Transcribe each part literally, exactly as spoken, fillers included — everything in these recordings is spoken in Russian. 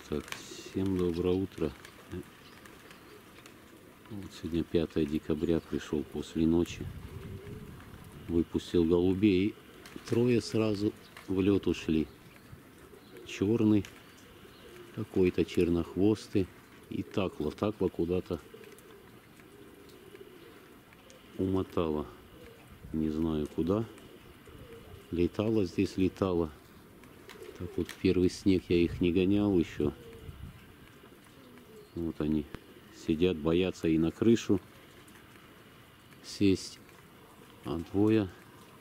Так, всем доброе утро. Вот сегодня пятое декабря, пришел после ночи. Выпустил голубей. Трое сразу в лед ушли. Черный, какой-то чернохвостый и такла. Такла куда-то умотала. Не знаю куда. Летала здесь, летала. Так вот, в первый снег я их не гонял еще. Вот они сидят, боятся и на крышу сесть. А двое,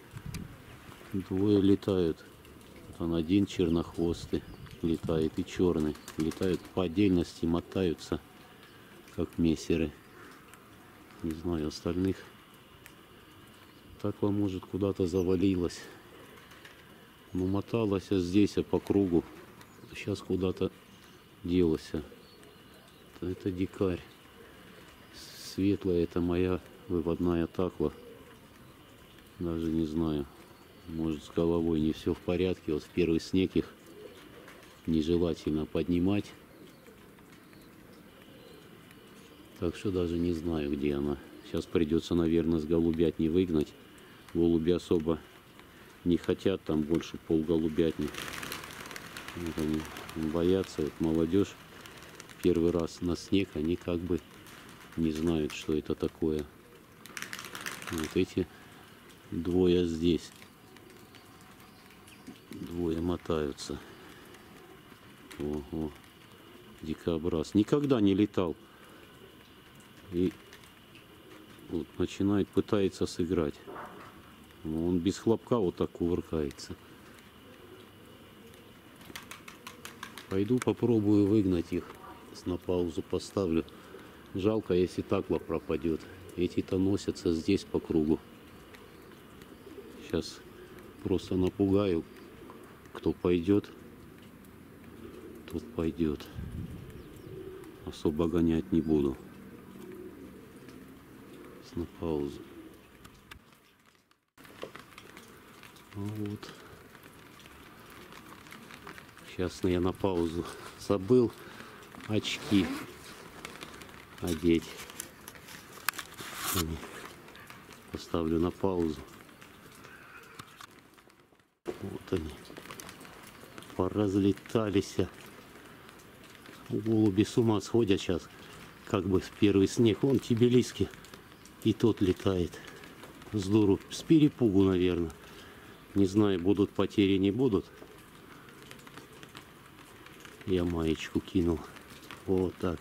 двое летают. Вот он один чернохвостый летает и черный. Летают по отдельности, мотаются, как мессеры. Не знаю, остальных. Такла, может, куда-то завалилась. Ну, моталась здесь, а по кругу. Сейчас куда-то делась. Это дикарь. Светлая, это моя выводная такла. Даже не знаю. Может, с головой не все в порядке. Вот в первый снег их нежелательно поднимать. Так что даже не знаю, где она. Сейчас придется, наверное, с голубятни выгнать. Голуби особо не хотят, там больше полголубятни. Вот они боятся. Вот молодежь первый раз на снег, они как бы не знают, что это такое. Вот эти двое здесь. Двое мотаются. Ого, дикобраз. Никогда не летал. И вот начинает, пытается сыграть. Он без хлопка вот так кувыркается. Пойду попробую выгнать их. На паузу поставлю. Жалко, если такла пропадет. Эти-то носятся здесь по кругу. Сейчас просто напугаю. Кто пойдет, тот пойдет. Особо гонять не буду. На паузу. Вот. Сейчас я на паузу забыл очки одеть. Поставлю на паузу. Вот они. Поразлетались. Голуби с ума сходят сейчас. Как бы в первый снег. Вон тибилиский. И тот летает. Здорово. С перепугу, наверное. Не знаю, будут потери, не будут. Я маечку кинул. Вот так.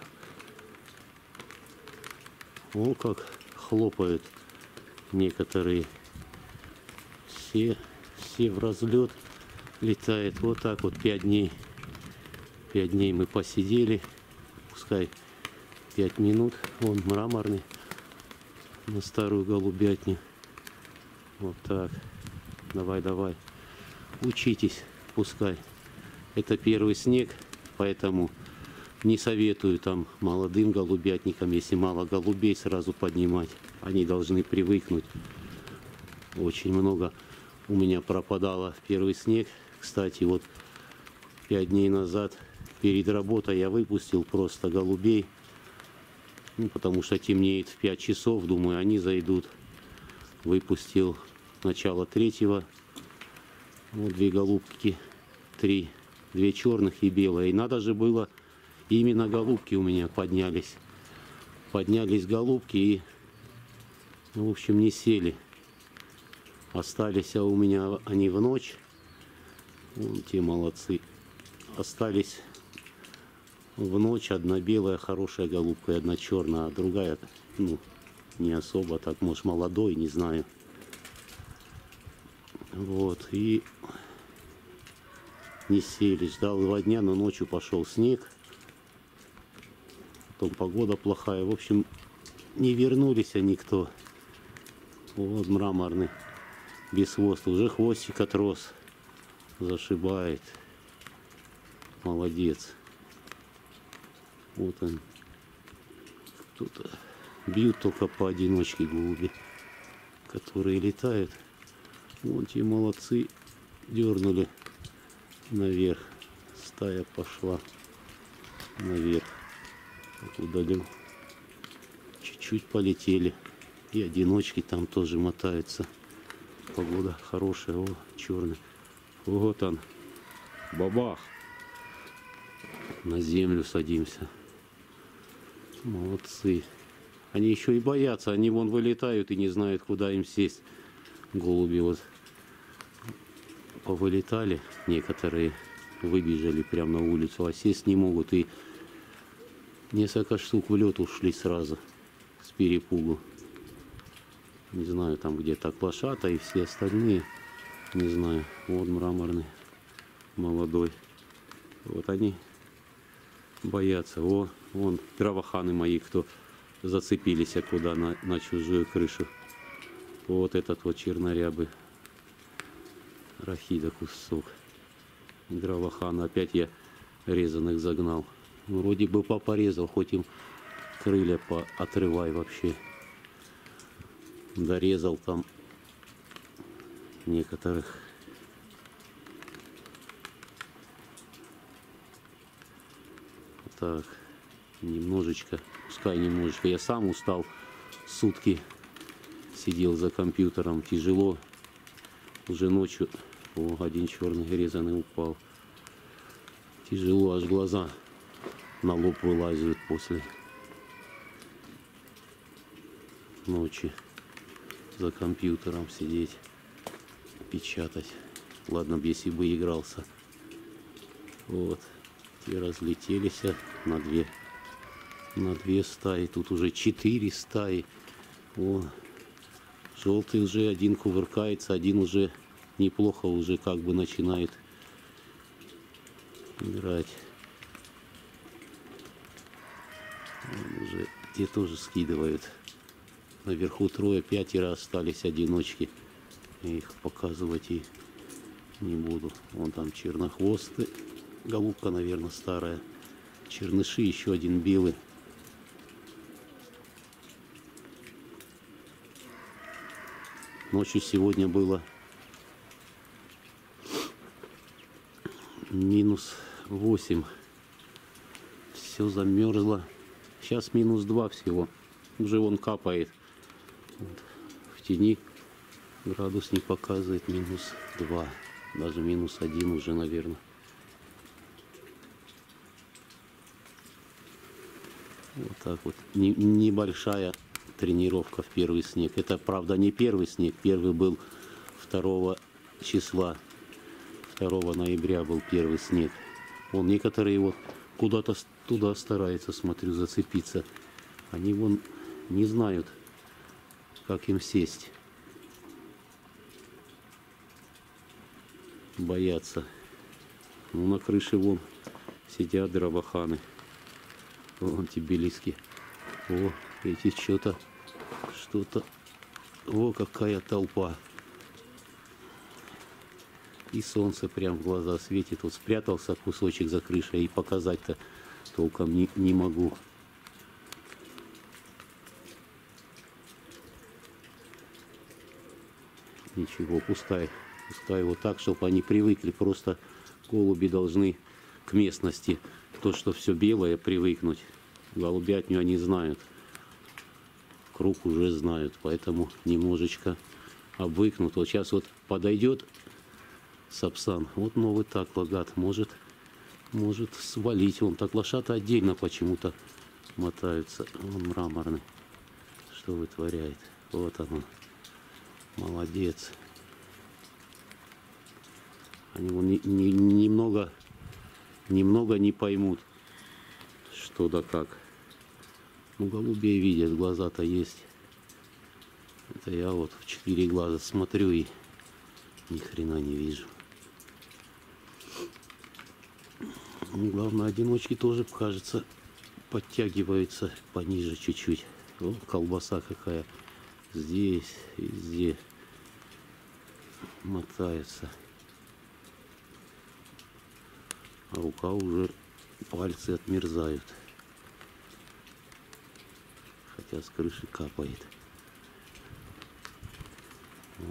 О, как хлопают некоторые. Все, все в разлет летает. Вот так вот пять дней. Пять дней мы посидели. Пускай пять минут. Вон мраморный. На старую голубятню. Вот так. Давай, давай. Учитесь, пускай. Это первый снег, поэтому не советую там молодым голубятникам, если мало голубей, сразу поднимать. Они должны привыкнуть. Очень много у меня пропадало в первый снег. Кстати, вот пять дней назад перед работой я выпустил просто голубей. Ну, потому что темнеет в пять часов, думаю, они зайдут. Выпустил начало третьего. Вот две голубки, три, две черных и белая. И надо же было, именно голубки у меня поднялись. Поднялись голубки и, в общем, не сели. Остались а у меня они в ночь. Вон те молодцы. Остались в ночь. Одна белая, хорошая голубка, и одна черная, а другая, ну, не особо, так, может, молодой, не знаю. Вот, и не сели. Ждал два дня, но ночью пошел снег. Потом погода плохая. В общем, не вернулись они кто. Вот мраморный, без хвоста. Уже хвостик отрос. Зашибает. Молодец. Вот он. Кто-то бьют только поодиночке голуби, которые летают. Вон те молодцы, дернули наверх. Стая пошла. наверх. Так удалил. Чуть-чуть полетели. И одиночки там тоже мотаются. Погода хорошая. О, черный. Вот он. Бабах. На землю садимся. Молодцы. Они еще и боятся. Они вон вылетают и не знают, куда им сесть. Голуби вот повылетали. Некоторые выбежали прямо на улицу, а сесть не могут. И несколько штук в лед ушли сразу. С перепугу. Не знаю, там где-то клашата и все остальные. Не знаю. Вот мраморный. Молодой. Вот они боятся. О, вон гравоханы мои, кто зацепились куда на, на чужую крышу. Вот этот вот чернорябый. Рахида кусок. Гравохан. Опять я резаных загнал. Вроде бы попорезал, хоть им крылья поотрывай вообще. Дорезал там некоторых. Так, немножечко, пускай немножечко. Я сам устал, сутки сидел за компьютером, тяжело. Уже ночью, о, один черный резаный упал. Тяжело, аж глаза на лоб вылазят после ночи за компьютером сидеть, печатать. Ладно бы, если бы игрался. Вот. Те разлетелись на две, на две стаи. Тут уже четыре стаи. О, желтый уже один кувыркается, один уже неплохо уже как бы начинает играть. Он уже те тоже скидывают. Наверху трое, пятеро остались одиночки. Я их показывать и не буду. Вон там чернохвосты. Голубка, наверное, старая. Черныши, еще один белый. Ночью сегодня было минус восемь. Все замерзло. Сейчас минус два всего. Уже вон капает. Вот. В тени градусник показывает минус два. Даже минус один уже, наверное. Вот так вот. Не, небольшая тренировка в первый снег. Это, правда, не первый снег. Первый был второго числа. второго ноября был первый снег. Вон некоторые вот куда-то туда стараются, смотрю, зацепиться. Они вон не знают, как им сесть. Боятся. Ну, на крыше вон сидят дровоханы. Вон тибилиски. О, эти что-то, что-то. О, какая толпа. И солнце прям в глаза светит. Вот спрятался кусочек за крышей и показать-то толком не, не могу. Ничего, пускай. Пускай вот так, чтобы они привыкли. Просто голуби должны к местности. То, что все белое, привыкнуть. Голубятню они знают. Круг уже знают. Поэтому немножечко обвыкнут. Вот сейчас вот подойдет сапсан. Вот новый так лагат. Может, может свалить. Вон так лошата отдельно почему-то мотаются. Он мраморный. Что вытворяет? Вот оно. Молодец. Они вон не, не, немного, немного не поймут, что да как. Ну, голубей видят, глаза-то есть. Это я вот в четыре глаза смотрю и ни хрена не вижу. Ну, главное, одиночки тоже, кажется, подтягиваются пониже чуть-чуть. О, колбаса какая. Здесь, везде мотается. А рука уже, пальцы отмерзают. Хотя с крыши капает. О.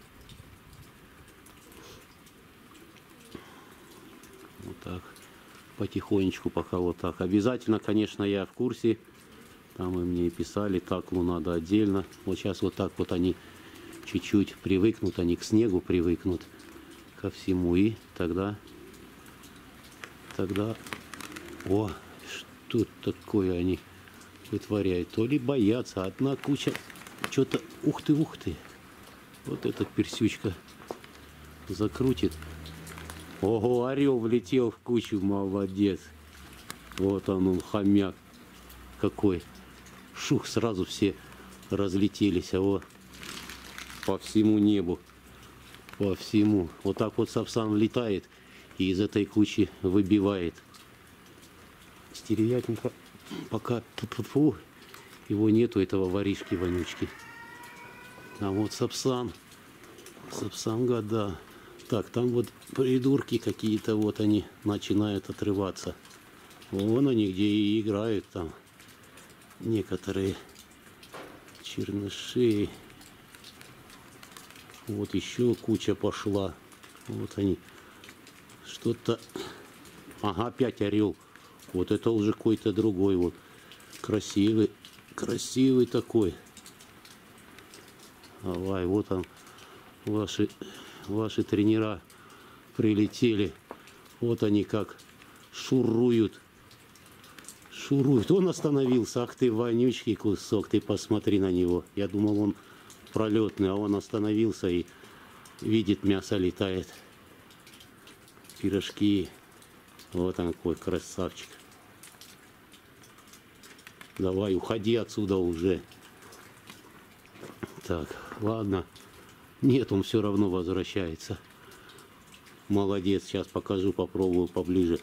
Вот так потихонечку пока вот так. Обязательно, конечно, я в курсе. Там и мне писали, таклу надо отдельно. Вот сейчас вот так вот они чуть-чуть привыкнут, они к снегу привыкнут, ко всему. И тогда, тогда, о, что такое они вытворяют? То ли боятся, одна куча, что-то, ух ты, ух ты. Вот эта персючка закрутит. Ого, орел влетел в кучу, молодец. Вот он, он, хомяк какой. Шух, сразу все разлетелись, а вот по всему небу, по всему. Вот так вот сапсан летает и из этой кучи выбивает. Стервятника пока фу, его нету, этого воришки вонючки. А вот сапсан, сапсан года. Так, там вот придурки какие-то, вот они начинают отрываться. Вон они где и играют там. Некоторые черныши. Вот еще куча пошла. Вот они. Что-то... Ага, опять орел. Вот это уже какой-то другой вот. Красивый. Красивый такой. Давай, вот он. Ваши, ваши тренера прилетели. Вот они как шуруют. Шурует. Он остановился. Ах ты, вонючий кусок. Ты посмотри на него. Я думал, он пролетный, а он остановился и видит, мясо летает. Пирожки. Вот он какой красавчик. Давай, уходи отсюда уже. Так, ладно. Нет, он все равно возвращается. Молодец. Сейчас покажу, попробую поближе.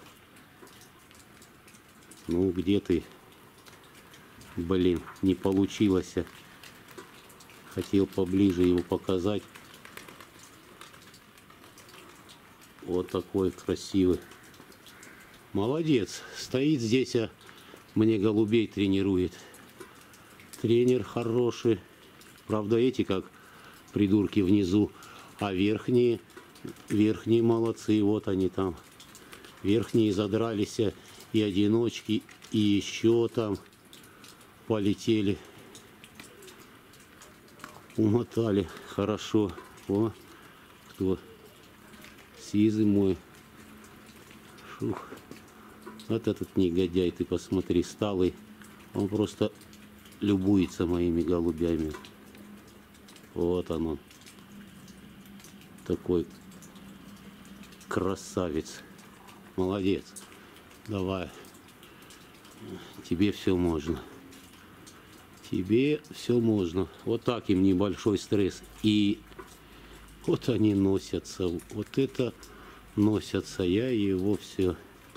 Ну, где ты? Блин, не получилось. Хотел поближе его показать. Вот такой красивый. Молодец. Стоит здесь, а мне голубей тренирует. Тренер хороший. Правда, эти как придурки внизу. А верхние, верхние молодцы. Вот они там. Верхние задрались. И одиночки, и еще там полетели. Умотали. Хорошо. О, кто? Сизый мой. Шух. Вот этот негодяй, ты посмотри, сталый. Он просто любуется моими голубями. Вот он он. Такой красавец. Молодец. Давай. Тебе все можно. Тебе все можно. Вот так им небольшой стресс. И вот они носятся. Вот это носятся. Я его все.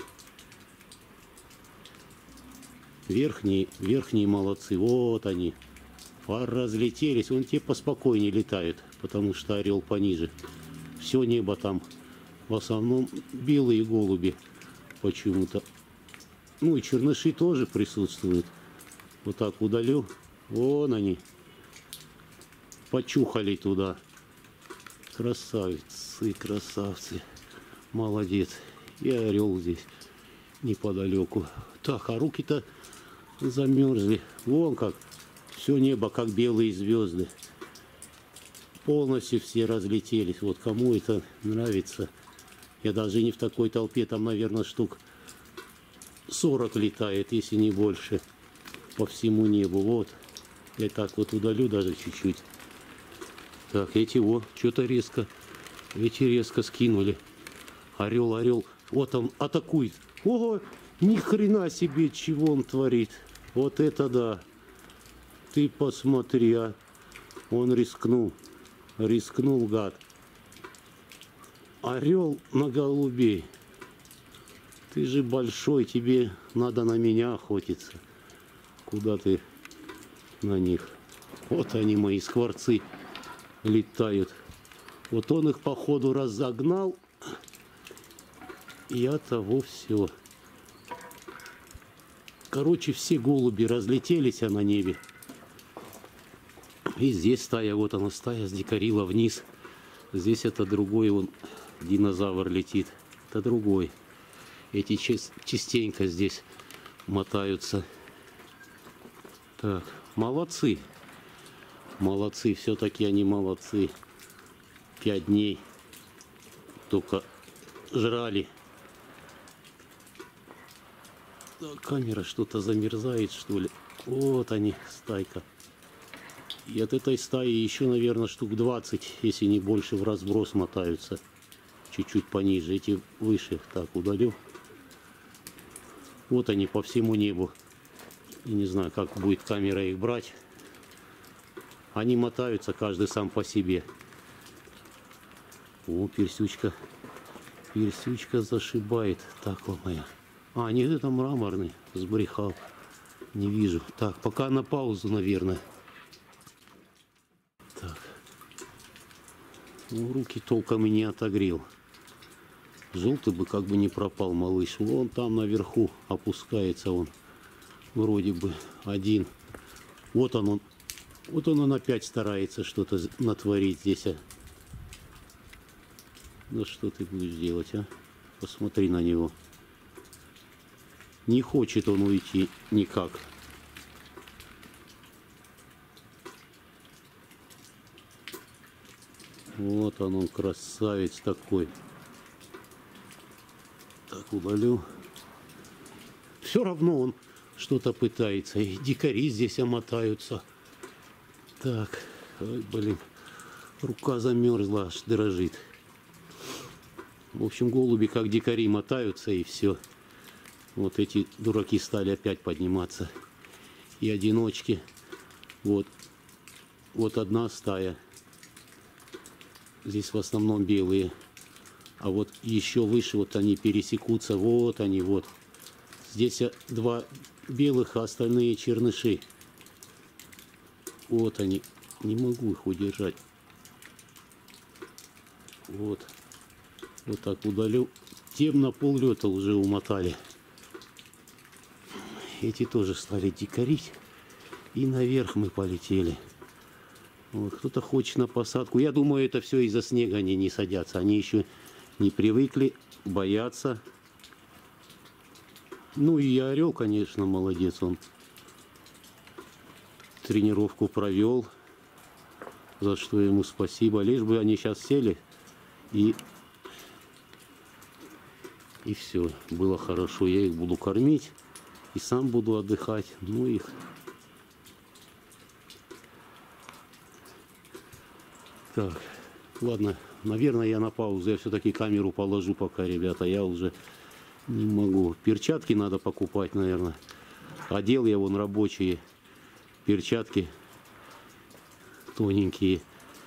Верхние, верхние молодцы. Вот они. Разлетелись. Вон те поспокойнее летают. Потому что орел пониже. Все небо там. В основном белые голуби. Почему-то. Ну и черныши тоже присутствуют. Вот так удалю. Вон они. Почухали туда. Красавицы, красавцы. Молодец. И орел здесь неподалеку. Так, а руки-то замерзли. Вон как. Все небо как белые звезды. Полностью все разлетелись. Вот кому это нравится. Я даже не в такой толпе, там, наверное, штук сорок летает, если не больше, по всему небу. Вот. Я так вот удалю даже чуть-чуть. Так, эти, о, что-то резко, эти резко скинули. Орел, орел. Вот он атакует. Ого, ни хрена себе, чего он творит. Вот это да. Ты посмотри, а. Он рискнул. Рискнул, гад. Орел на голубей. Ты же большой, тебе надо на меня охотиться. Куда ты на них? Вот они, мои скворцы, летают. Вот он их, походу, разогнал. И от того все. Короче, все голуби разлетелись а на небе. И здесь стая, вот она стая, сдикарила вниз. Здесь это другой, он динозавр летит. Это другой. Эти частенько здесь мотаются. Так, молодцы. Молодцы, все-таки они молодцы. Пять дней только жрали. Так, камера что-то замерзает, что ли. Вот они, стайка. И от этой стаи еще, наверное, штук двадцать, если не больше, в разброс мотаются. Чуть-чуть пониже, эти выше. Так, удалю. Вот они по всему небу. И не знаю, как будет камера их брать. Они мотаются, каждый сам по себе. О, персючка. Персючка зашибает. Так, вот моя. А, нет, это мраморный. Сбрехал. Не вижу. Так, пока на паузу, наверное. Так. Ну, руки толком и не отогрел. Желтый бы как бы не пропал, малыш. Вон там наверху опускается он. Вроде бы один. Вот он, он. Вот он, он опять старается что-то натворить здесь. А. Ну что ты будешь делать, а? Посмотри на него. Не хочет он уйти никак. Вот он, он красавец такой. Так, удалю. Все равно он что-то пытается. И дикари здесь омотаются. Так, ой, блин. Рука замерзла, аж дрожит. В общем, голуби как дикари мотаются, и все. Вот эти дураки стали опять подниматься. И одиночки. Вот. Вот одна стая. Здесь в основном белые. А вот еще выше вот они пересекутся. Вот они, вот. Здесь два белых, а остальные черныши. Вот они. Не могу их удержать. Вот. Вот так удалю. Тем на поллета уже умотали. Эти тоже стали дикарить. И наверх мы полетели. Вот, кто-то хочет на посадку. Я думаю, это все из-за снега они не садятся. Они еще не привыкли, боятся. Ну и орел, конечно, молодец. Он тренировку провел. За что ему спасибо. Лишь бы они сейчас сели и... И все, было хорошо. Я их буду кормить и сам буду отдыхать. Ну их. Так, ладно, наверное, я на паузу. Я все-таки камеру положу пока, ребята. Я уже не могу. Перчатки надо покупать, наверное. Одел я вон рабочие перчатки тоненькие.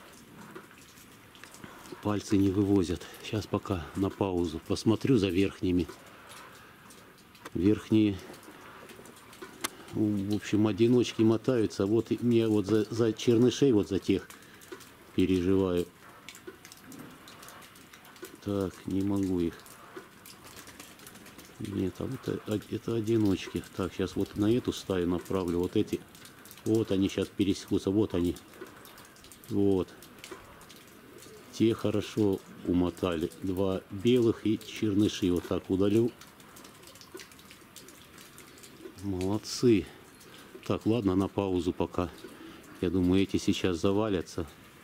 Пальцы не вывозят. Сейчас пока на паузу. Посмотрю за верхними. Верхние, в общем, одиночки мотаются. Вот я вот за, за чернышей, вот за тех переживаю. Так, не могу их. Нет, а вот это одиночки. Так, сейчас вот на эту стаю направлю. Вот эти. Вот они сейчас пересекутся. Вот они. Вот. Те хорошо умотали. Два белых и черныши. Вот так удалю. Молодцы. Так, ладно, на паузу пока. Я думаю, эти сейчас завалятся.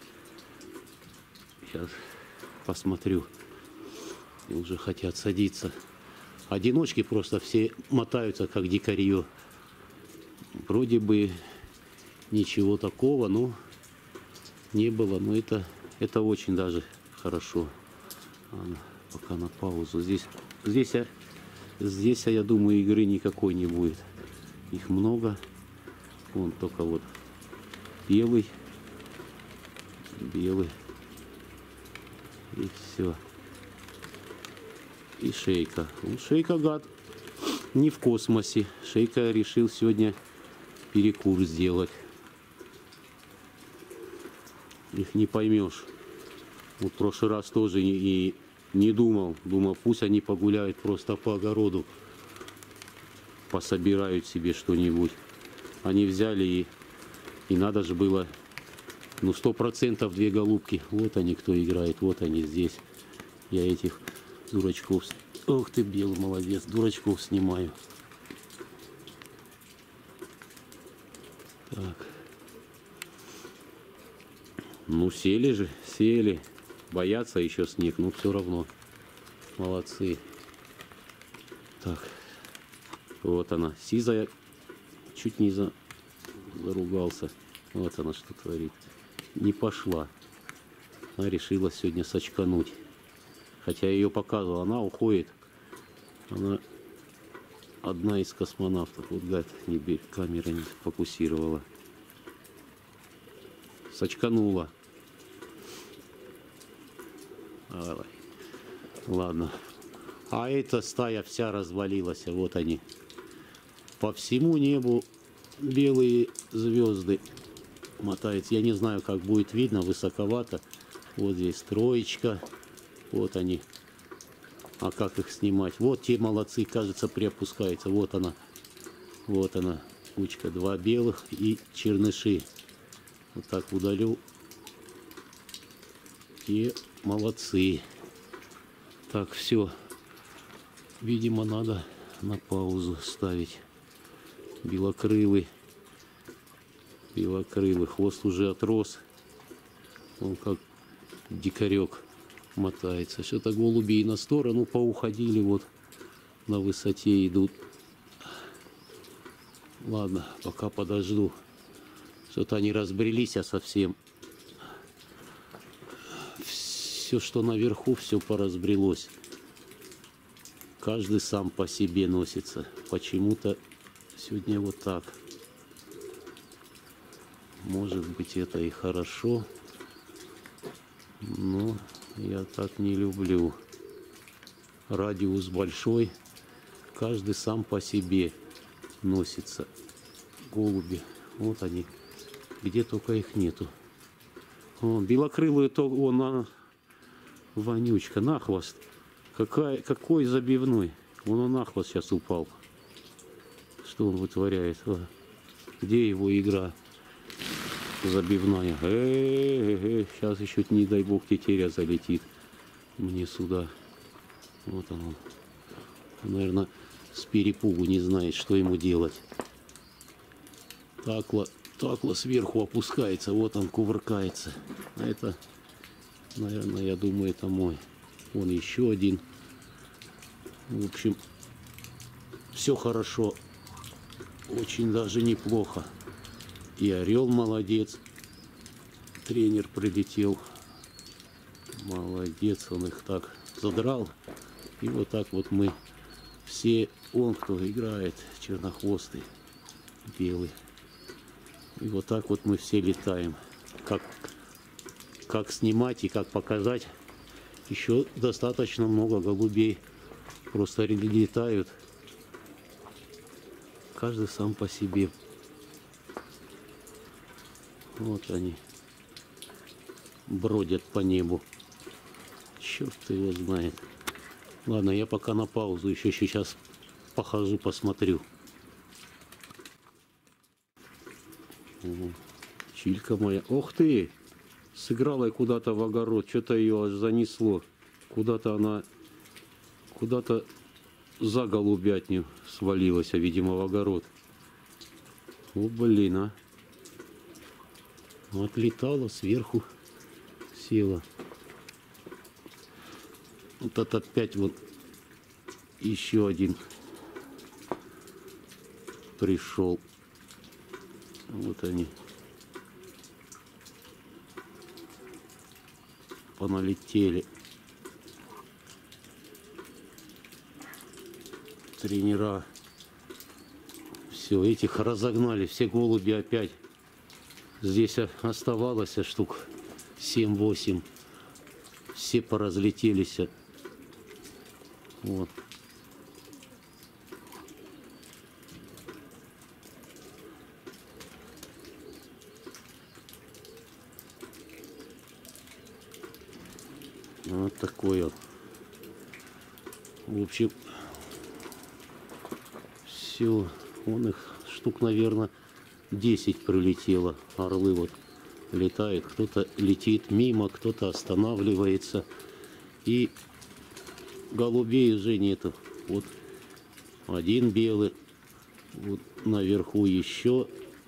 Сейчас посмотрю. И уже хотят садиться. Одиночки просто все мотаются, как дикарье. Вроде бы ничего такого, но не было. Но это... Это очень даже хорошо. Ладно, пока на паузу. Здесь, здесь, я, здесь, я думаю, игры никакой не будет. Их много. Вон только вот белый, белый. И все. И шейка. Ну, шейка, гад, не в космосе. Шейка решил сегодня перекур сделать. Их не поймешь. Вот в прошлый раз тоже и, и не думал. Думал, пусть они погуляют просто по огороду. Пособирают себе что-нибудь. Они взяли и, и надо же было, ну, сто процентов две голубки. Вот они кто играет, вот они здесь. Я этих дурачков Ух ты, белый, молодец. Дурачков снимаю. Так. Ну, сели же, сели. Боятся еще снег, но все равно. Молодцы. Так. Вот она. Сизая. Чуть не за... заругался. Вот она что творит. Не пошла. Она решила сегодня сочкануть. Хотя я ее показывал. Она уходит. Она одна из космонавтов. Вот гад, не бей, камера не фокусировала. Сочканула. Давай. Ладно. А эта стая вся развалилась. Вот они. По всему небу белые звезды мотаются. Я не знаю, как будет видно. Высоковато. Вот здесь троечка. Вот они. А как их снимать? Вот те молодцы. Кажется, приопускается. Вот она. Вот она. Кучка. Два белых и черныши. Вот так удалю. Те молодцы. Так, все. Видимо, надо на паузу ставить. Белокрылый. Белокрылый. Хвост уже отрос. Он как дикарек мотается. Что-то голуби и на сторону поуходили. Вот на высоте идут. Ладно, пока подожду. Что-то они разбрелись, а совсем. Все, что наверху, все поразбрелось. Каждый сам по себе носится. Почему-то сегодня вот так. Может быть, это и хорошо. Но я так не люблю. Радиус большой. Каждый сам по себе носится. Голуби. Вот они. Где только их нету. О, белокрылые, то он на вонючка, на хвост. Какая, какой забивной. Вон он на хвост сейчас упал. Что он вытворяет? А, где его игра забивная? Э-э-э, сейчас еще, не дай бог, тетеря залетит мне сюда. Вот он. он. Наверное, с перепугу не знает, что ему делать. Такла, такла сверху опускается. Вот он кувыркается. А это, наверное, я думаю, это мой. Вон еще один. В общем, все хорошо. Очень даже неплохо. И орел молодец. Тренер прилетел. Молодец, он их так задрал. И вот так вот мы все, он кто играет, чернохвостый, белый. И вот так вот мы все летаем. Как, как снимать и как показать. Еще достаточно много голубей просто летают. Каждый сам по себе. Вот они бродят по небу. Черт его знает. Ладно, я пока на паузу. Еще сейчас похожу, посмотрю. Чилька моя. Ох ты! Сыграла куда-то в огород. Что-то ее аж занесло. Куда-то она... Куда-то за голубятню свалилась, а, видимо, в огород. О, блин, а. Отлетала сверху. Села. Вот это опять вот еще один пришел. Вот они. Поналетели. Тренера. Все, этих разогнали. Все голуби опять. Здесь оставалось штук семь-восемь. Все поразлетелись. Вот. Вот такое. В общем, все. Он их штук, наверное, десять прилетело. Орлы вот летают. Кто-то летит мимо, кто-то останавливается. И голубей уже нету. Вот один белый. Вот наверху еще.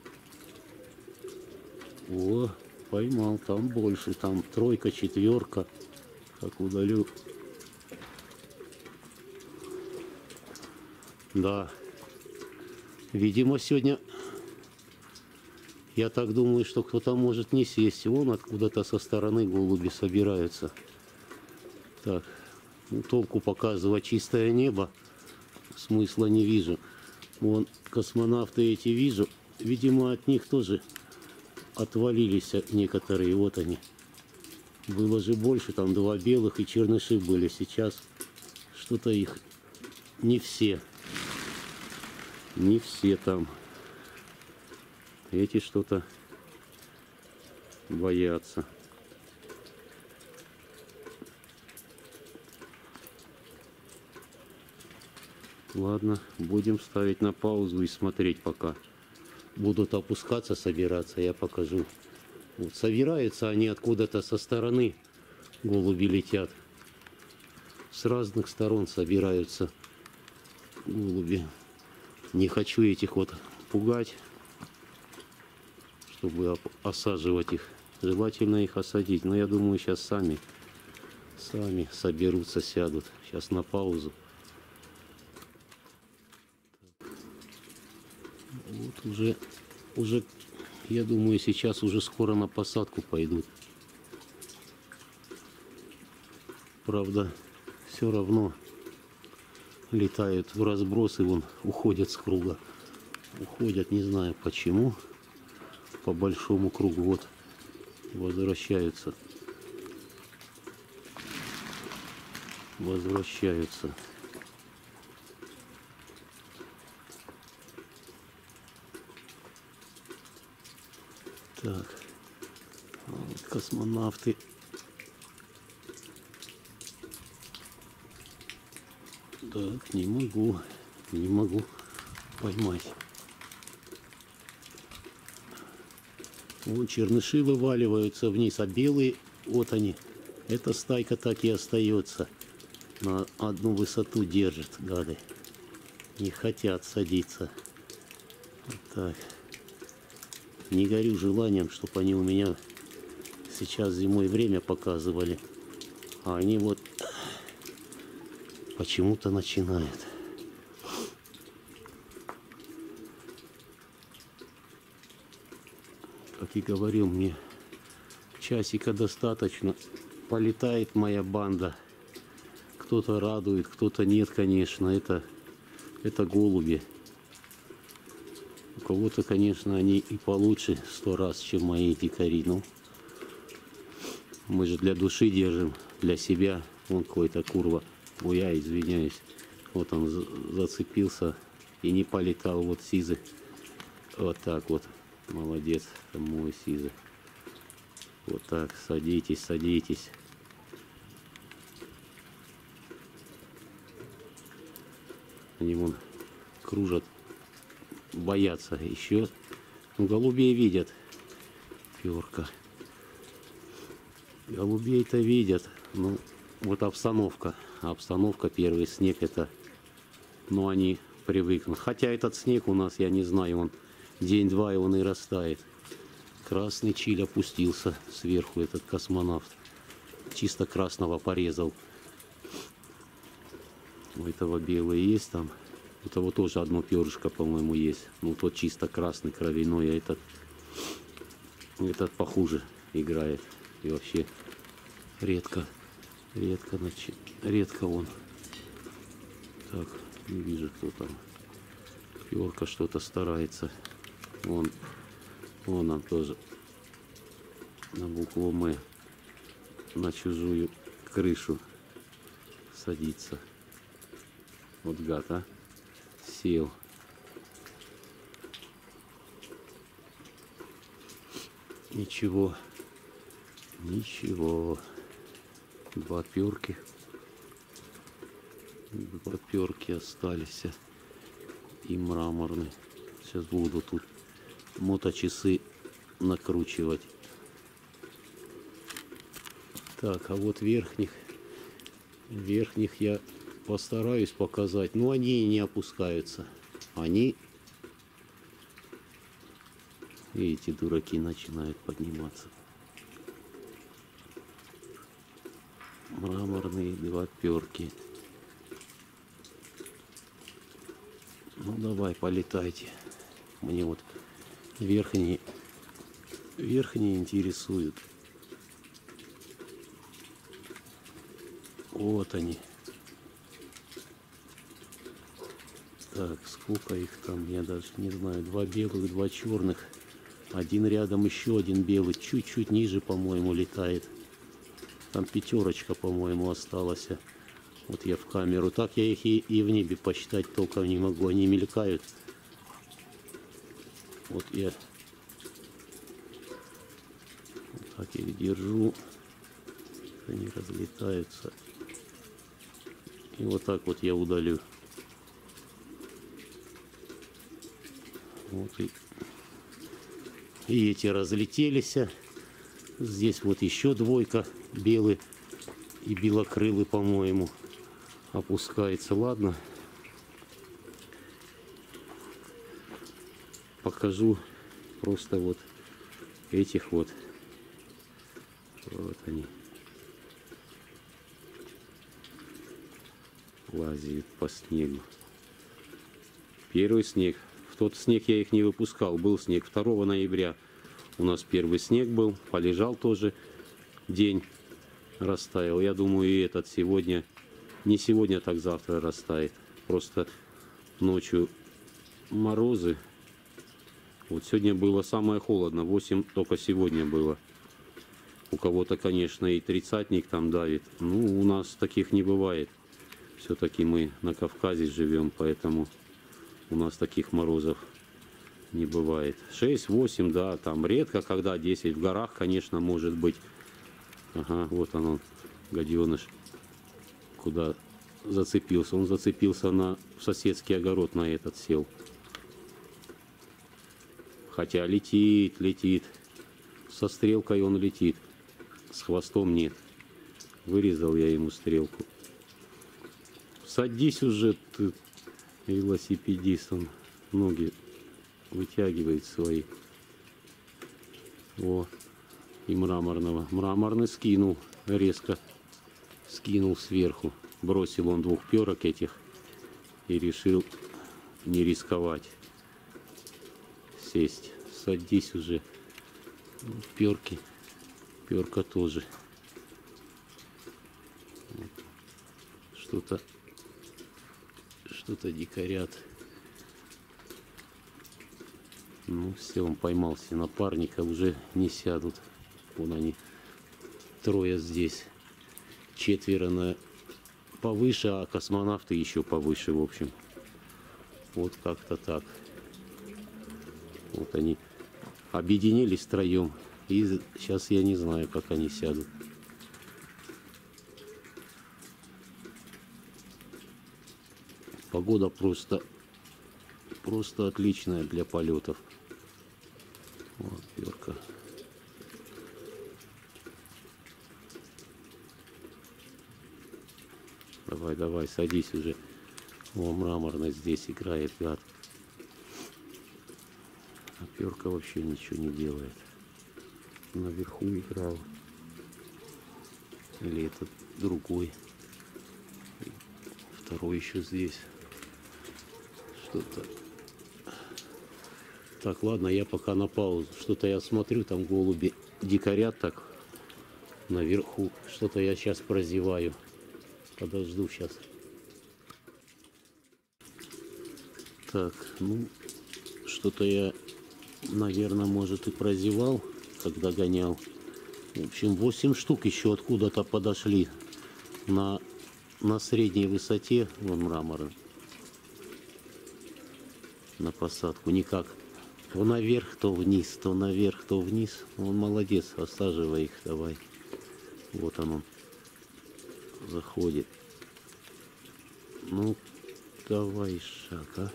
О, поймал. Там больше. Там тройка, четверка. Как удалю. Да. Видимо, сегодня, я так думаю, что кто-то может не сесть. Вон откуда-то со стороны голуби собираются. Так, ну, толку показывать чистое небо смысла не вижу. Вон космонавты эти вижу. Видимо, от них тоже отвалились некоторые. Вот они. Было же больше, там два белых и черныши были. Сейчас что-то их не все. Не все там. Эти что-то боятся. Ладно, будем ставить на паузу и смотреть пока. Будут опускаться, собираться, я покажу. Вот, собираются они откуда-то со стороны. Голуби летят. С разных сторон собираются голуби. Не хочу этих вот пугать, чтобы осаживать их. Желательно их осадить. Но я думаю, сейчас сами, сами соберутся, сядут. Сейчас на паузу. Вот уже, уже, я думаю, сейчас уже скоро на посадку пойдут. Правда, все равно летают в разброс и вон уходят с круга. Уходят, не знаю почему. По большому кругу вот возвращаются. Возвращаются. Так, вот космонавты. Так, не могу, не могу поймать. Вон черныши вываливаются вниз, а белые, вот они. Эта стайка так и остается. На одну высоту держит, гады. Не хотят садиться. Вот так. Не горю желанием, чтобы они у меня сейчас зимой время показывали. А они вот почему-то начинают. Как и говорил, мне часика достаточно. Полетает моя банда. Кто-то радует, кто-то нет, конечно. Это, это голуби. У кого-то, конечно, они и получше сто раз, чем мои дикари. Ну, мы же для души держим, для себя. Вон какой-то курва. Ой, я извиняюсь. Вот он зацепился и не полетал. Вот сизы. Вот так вот. Молодец, мой сизы. Вот так, садитесь, садитесь. Они вон кружат, боятся. Еще голубей видят. Перка. Голубей-то видят. Ну, вот обстановка. Обстановка, первый снег, это, ну, они привыкнут. Хотя этот снег у нас, я не знаю, он день-два и он и растает. Красный чиль опустился сверху, этот космонавт. Чисто красного порезал. У этого белый есть там. У того тоже одно перышко, по-моему, есть. Ну, тот чисто красный, кровяной, а этот, этот похуже играет. И вообще редко, редко, редко он. Так, не вижу, кто там. Перка что-то старается. Вон, вон он тоже на букву М, на чужую крышу садится. Вот гад, а? Сел. Ничего. Ничего. Два перки. Два перки остались. И мраморный. Сейчас буду тут моточасы накручивать. Так, а вот верхних. Верхних я Постараюсь показать. Но они и не опускаются. Они, и эти дураки начинают подниматься. Мраморные два перки. Ну давай, полетайте. Мне вот верхние, верхние интересуют. Вот они. Так, сколько их там, я даже не знаю. Два белых, два черных. Один рядом еще один белый. Чуть-чуть ниже, по-моему, летает. Там пятерочка, по-моему, осталась. Вот я в камеру. Так я их и, и в небе посчитать толком не могу. Они мелькают. Вот я вот так их держу. Они разлетаются. И вот так вот я удалю. Вот и, и эти разлетелись. Здесь вот еще двойка белый и белокрылый, по-моему, опускается. Ладно. Покажу просто вот этих вот. Вот они. Лазят по снегу. Первый снег. В тот снег я их не выпускал. Был снег второго ноября. У нас первый снег был. Полежал тоже день. Растаял. Я думаю, и этот сегодня. Не сегодня, так завтра растает. Просто ночью морозы. Вот сегодня было самое холодно. восемь только сегодня было. У кого-то, конечно, и тридцатник там давит. Ну, у нас таких не бывает. Все-таки мы на Кавказе живем, поэтому у нас таких морозов не бывает. шесть-восемь, да, там редко, когда десять. В горах, конечно, может быть. Ага, вот он, гаденыш, куда зацепился. Он зацепился на соседский огород, на этот сел. Хотя летит, летит. Со стрелкой он летит. С хвостом нет. Вырезал я ему стрелку. Садись уже, ты, велосипедист. Он ноги вытягивает свои. О, и мраморного. Мраморный скинул резко. Скинул сверху. Бросил он двух перок этих. И решил не рисковать. Сесть. Садись уже. Перки. Перка тоже. Что-то что-то дикарят. Ну все, он поймал себе напарника, уже не сядут. Вон они, трое здесь. Четверо на повыше, а космонавты еще повыше, в общем. Вот как-то так. Вот они объединились втроем. И сейчас я не знаю, как они сядут. Погода просто, просто отличная для полетов. Вот перка. Давай, давай, садись уже. О, мраморно здесь играет гад. А перка вообще ничего не делает. Наверху играл. Или этот другой. Второй еще здесь. Что-то. Так, ладно, я пока на паузу. Что-то я смотрю, там голуби дикарят так наверху. Что-то я сейчас прозеваю. Подожду сейчас. Так, ну, что-то я, наверное, может и прозевал, когда гонял. В общем, восемь штук еще откуда-то подошли на, на средней высоте. Вон мрамор. На посадку. Никак. То наверх, то вниз, то наверх, то вниз. Он молодец, осаживай их, давай. Вот он, он заходит. Ну, давай шаг, а.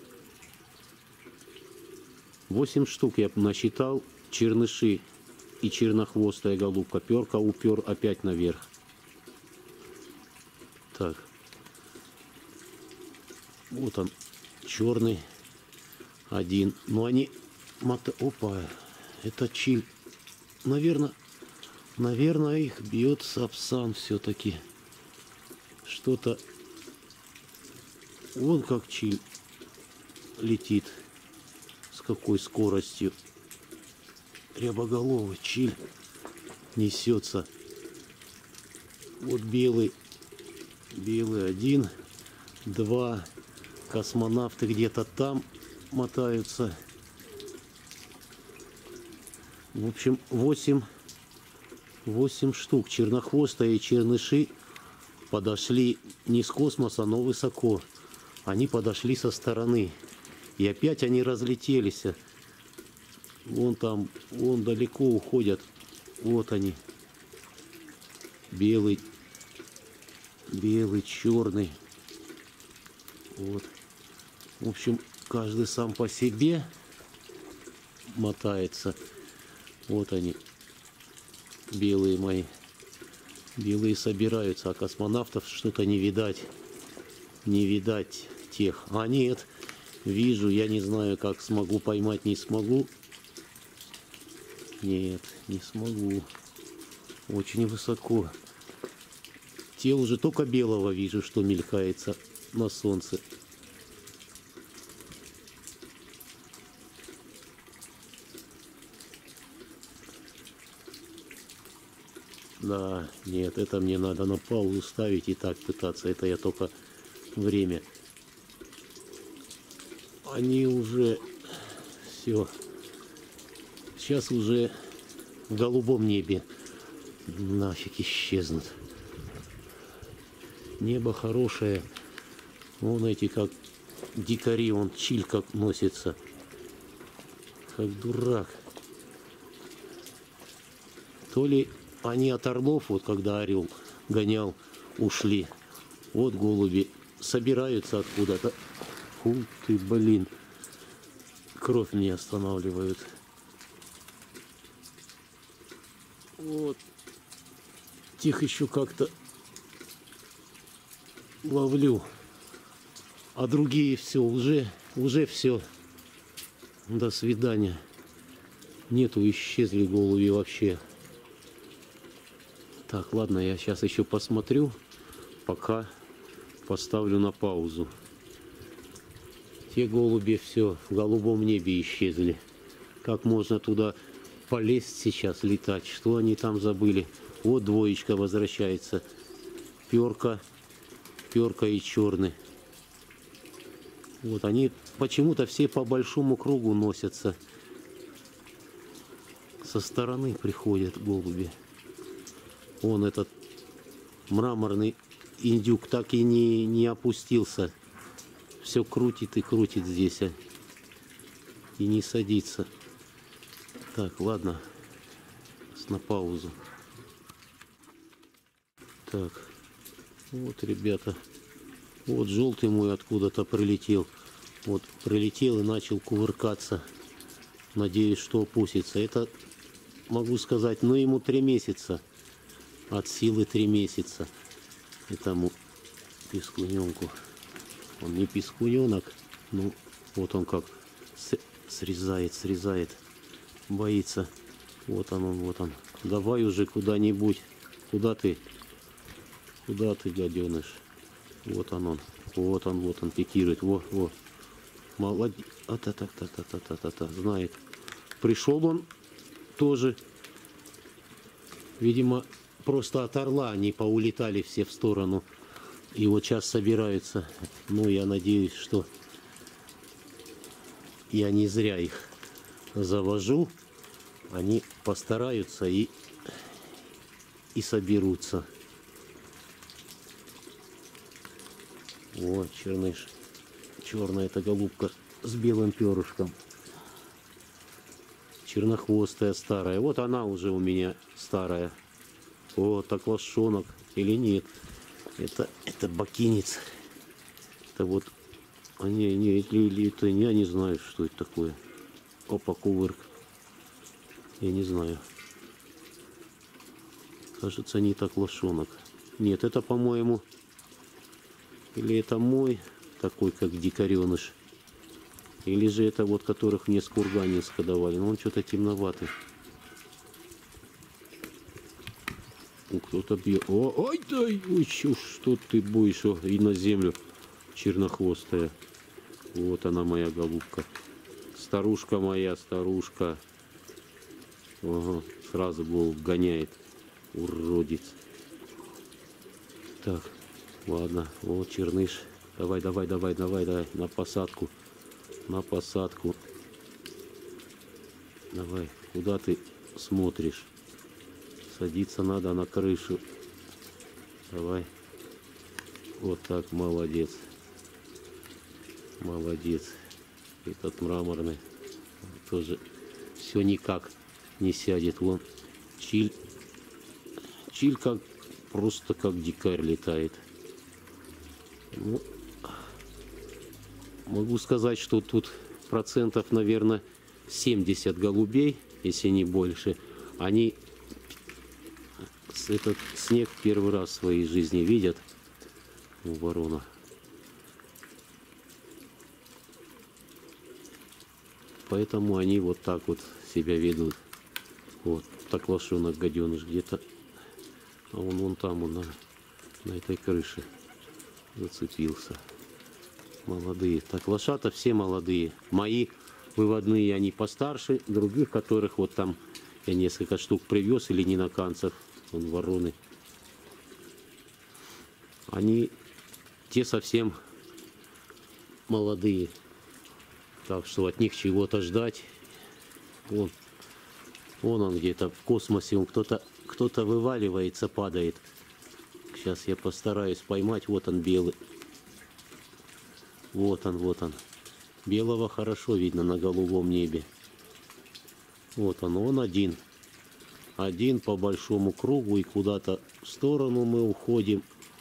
Восемь штук я насчитал. Черныши и чернохвостая голубка. Перка упер опять наверх. Так. Вот он, черный один. Но они... Мото... Опа, это чиль. Наверное, наверное, их бьет сапсан все-таки. Что-то... Вон как чиль летит. С какой скоростью. Рябоголовый чиль несется. Вот белый. Белый один. Два. Космонавты где-то там мотаются. В общем, восемь, восемь штук. Чернохвостые черныши подошли не с космоса, но высоко. Они подошли со стороны. И опять они разлетелись. Вон там, вон далеко уходят. Вот они. Белый, белый, черный. Вот. В общем, каждый сам по себе мотается. Вот они, белые мои. Белые собираются, а космонавтов что-то не видать. Не видать тех. А нет, вижу, я не знаю, как смогу поймать, не смогу. Нет, не смогу. Очень высоко. Те уже только белого вижу, что мелькается на солнце. Да, нет, это мне надо на паузу ставить и так пытаться. Это я только время. Они уже все. Сейчас уже в голубом небе нафиг исчезнут. Небо хорошее. Вон эти как дикари, он чиль как носится. Как дурак. То ли они от орлов, вот когда орел гонял, ушли. Вот голуби собираются откуда-то. Фу ты, блин. Кровь мне останавливают. Вот. Тех еще как-то ловлю. А другие все, уже, уже все. До свидания. Нету, исчезли голуби вообще. Так, ладно, я сейчас еще посмотрю, пока поставлю на паузу. Те голуби все в голубом небе исчезли. Как можно туда полезть сейчас, летать? Что они там забыли? Вот двоечка возвращается. Перка, перка и черный. Вот они почему-то все по большому кругу носятся. Со стороны приходят голуби. Вон этот мраморный индюк так и не, не опустился. Все крутит и крутит здесь. А. И не садится. Так, ладно. На паузу. Так. Вот, ребята. Вот желтый мой откуда-то прилетел. Вот прилетел и начал кувыркаться. Надеюсь, что опустится. Это, могу сказать, ну ему три месяца. От силы три месяца. Этому пискуненку. Он не пискуненок. Ну, вот он как срезает, срезает. Боится. Вот он, он, вот он. Давай уже куда-нибудь. Куда ты? Куда ты, гаденыш? Вот он, он. Вот он, вот он пикирует. Во, во. Молодец. А-та-та-та-та-та-та-та. Знает. Пришел он тоже. Видимо, просто от орла они поулетали все в сторону. И вот сейчас собираются. Ну, я надеюсь, что я не зря их завожу. Они постараются и, и соберутся. Вот, черныш. Черная эта голубка с белым перышком. Чернохвостая старая. Вот она уже у меня старая. О, так лошонок. Или нет? Это, это бакинец. Это вот... А не, не, или это... Я не знаю, что это такое. Опа, кувырк. Я не знаю. Кажется, не так лошонок. Нет, это, по-моему... Или это мой... такой, как дикареныш. Или же это вот, которых мне с Курганинска давали. Но он что-то темноватый. Кто-то бьет. О, ой, дай, ой, чё, что ты будешь? О, и на землю чернохвостая. Вот она, моя голубка. Старушка моя, старушка. Ага, сразу голову гоняет. Уродец. Так, ладно. Вот черныш. Давай, давай, давай, давай, давай. На посадку. На посадку. Давай. Куда ты смотришь? Садиться надо на крышу. Давай. Вот так, молодец. Молодец. Этот мраморный тоже все никак не сядет. Вон чиль. Чиль как просто как дикарь летает. Ну, могу сказать, что тут процентов, наверное, семьдесят голубей, если не больше. Они этот снег первый раз в своей жизни видят. У ворона. Поэтому они вот так вот себя ведут. Вот, так лошонок гаденыш где-то. А он вон там, он на, на этой крыше зацепился. Молодые. Так, лошата все молодые. Мои выводные, они постарше. Других, которых вот там я несколько штук привез, или ниноканцев, вон вороны. Они те совсем молодые. Так что от них чего-то ждать. Вон, вон он где-то в космосе. Он кто-то кто-то вываливается, падает. Сейчас я постараюсь поймать. Вот он белый. Вот он, вот он. Белого хорошо видно на голубом небе. Вот он, он один. Один по большому кругу, и куда-то в сторону мы уходим.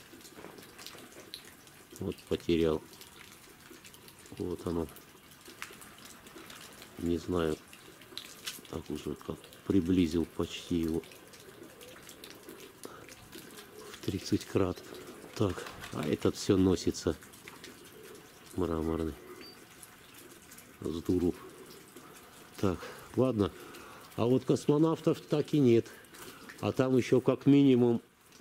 Вот потерял. Вот оно. Не знаю. Так уже как приблизил почти его. В тридцать крат. Так, а этот все носится. Мраморный. С дуру. Так, ладно. А вот космонавтов так и нет. А там еще как минимум,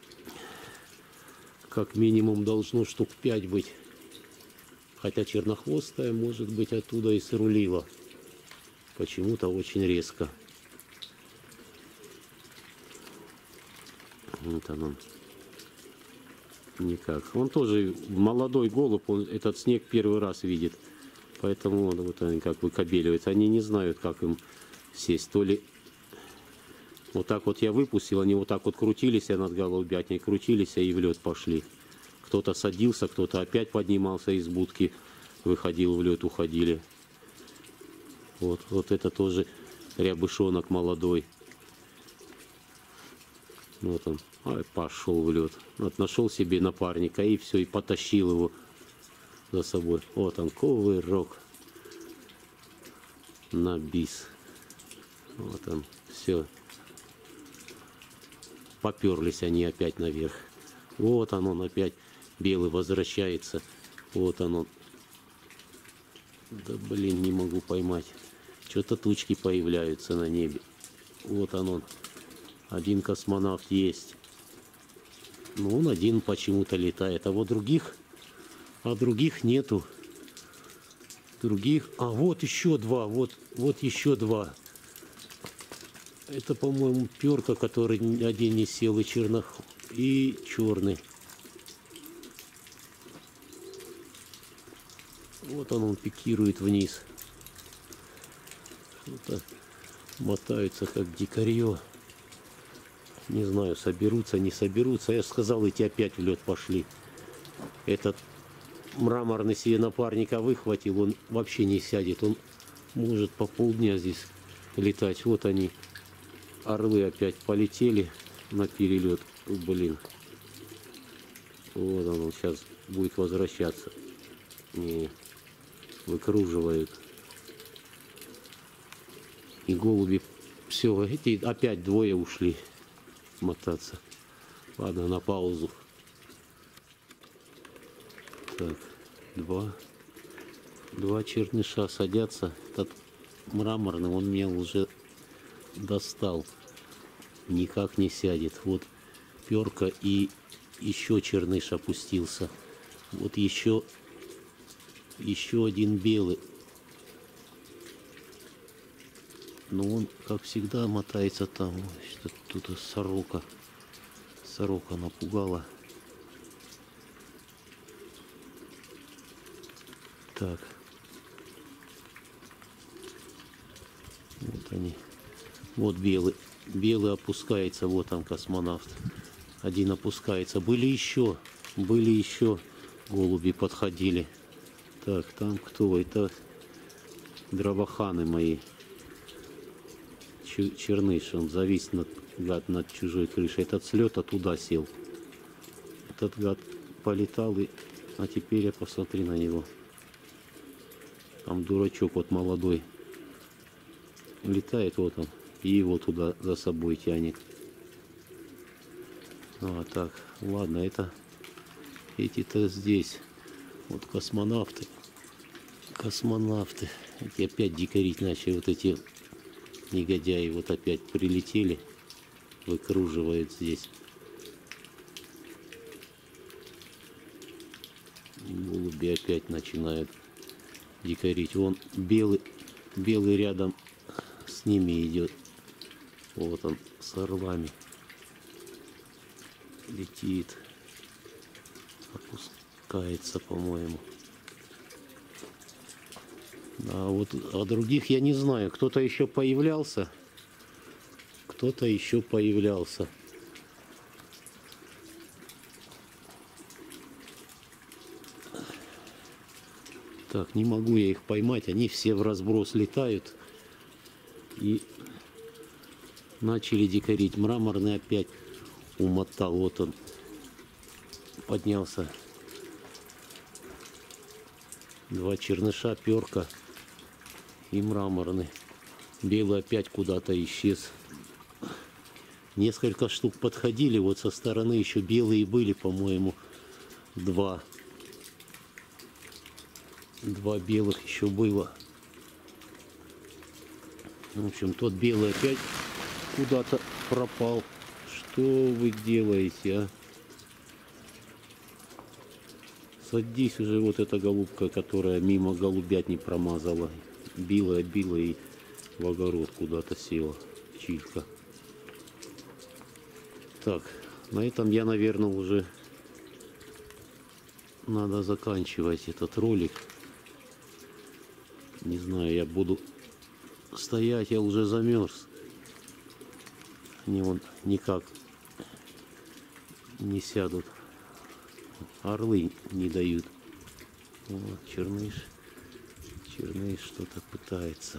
как минимум должно штук пять быть. Хотя чернохвостая, может быть, оттуда и срулила. Почему-то очень резко. Вот он. Никак. Он тоже молодой голубь, он этот снег первый раз видит. Поэтому он, вот они как выкобеливаются. Они не знают, как им сесть. То ли вот так вот я выпустил, они вот так вот крутились над голубятней, крутились и в лед пошли. Кто-то садился, кто-то опять поднимался из будки, выходил в лед, уходили. Вот, вот это тоже рябышонок молодой. Вот он. Ай, пошел в лед. Вот нашел себе напарника и все, и потащил его за собой. Вот он, кувырок на бис. Вот он, все. Поперлись они опять наверх. Вот он, он опять белый возвращается. Вот он, он. Да блин, не могу поймать. Что-то тучки появляются на небе. Вот он, он. Один космонавт есть. Ну, он один почему-то летает. А вот других, а других нету. Других. А вот еще два. Вот, вот еще два. Это, по-моему, перка, который один не сел, и чернох, и черный. Вот он, он пикирует вниз. Что-то мотаются, как дикарье. Не знаю, соберутся, не соберутся. Я сказал, эти опять в лед пошли. Этот мраморный себе напарника выхватил, он вообще не сядет. Он может по полдня здесь летать. Вот они, орлы, опять полетели на перелет. Блин. Вот он, он сейчас будет возвращаться. Не, выкруживают. И голуби. Все, эти опять двое ушли мотаться. Ладно, на паузу. Так. Два. Два черныша садятся. Этот мраморный, он меня уже достал. Никак не сядет. Вот перка и еще черныш опустился. Вот еще, еще один белый. Но он, как всегда, мотается там. Что-то сорока. Сорока напугала. Так. Вот они. Вот белый. Белый опускается. Вот он, космонавт. Один опускается. Были еще. Были еще голуби подходили. Так, там кто? Это дровоханы мои. Черныш. Он завис над, гад, над чужой крышей. Этот с лета туда сел. Этот гад полетал. И... А теперь я посмотри на него. Там дурачок вот молодой. Летает вот он. И его туда за собой тянет. А, так, ладно, это... Эти-то здесь. Вот космонавты. Космонавты. Эти опять дикарить начали. Вот эти негодяи вот опять прилетели. Выкруживают здесь. Голуби опять начинают дикарить. Вон белый, белый рядом с ними идет. Вот он с орлами летит, опускается, по-моему. А вот о других я не знаю. Кто-то еще появлялся. Кто-то еще появлялся. Так, не могу я их поймать. Они все в разброс летают. И начали дикарить. Мраморный опять умотал. Вот он поднялся. Два черныша, перка и мраморный. Белый опять куда-то исчез. Несколько штук подходили. Вот со стороны еще белые были, по-моему, два. Два белых еще было. В общем, тот белый опять куда-то пропал. Что вы делаете, а? Садись уже, вот эта голубка, которая мимо голубятни промазала. Била, била и в огород куда-то села. Чилька. Так, на этом я, наверное, уже надо заканчивать этот ролик. Не знаю, я буду стоять, я уже замерз. Они вон никак не сядут. Орлы не дают. Вот, черныш. Черныш что-то пытается.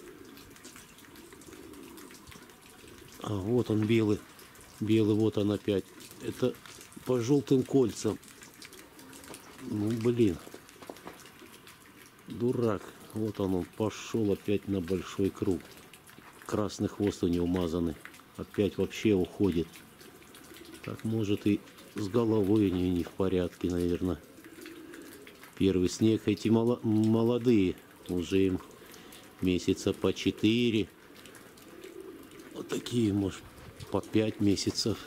А вот он белый. Белый, вот он опять. Это по желтым кольцам. Ну, блин. Дурак. Вот он, он пошел опять на большой круг. Красный хвост у него умазанный. Опять вообще уходит. Так, может, и с головой у нее не в порядке, наверное. Первый снег. Эти молодые. Уже им месяца по четыре. Вот такие, может, по пять месяцев.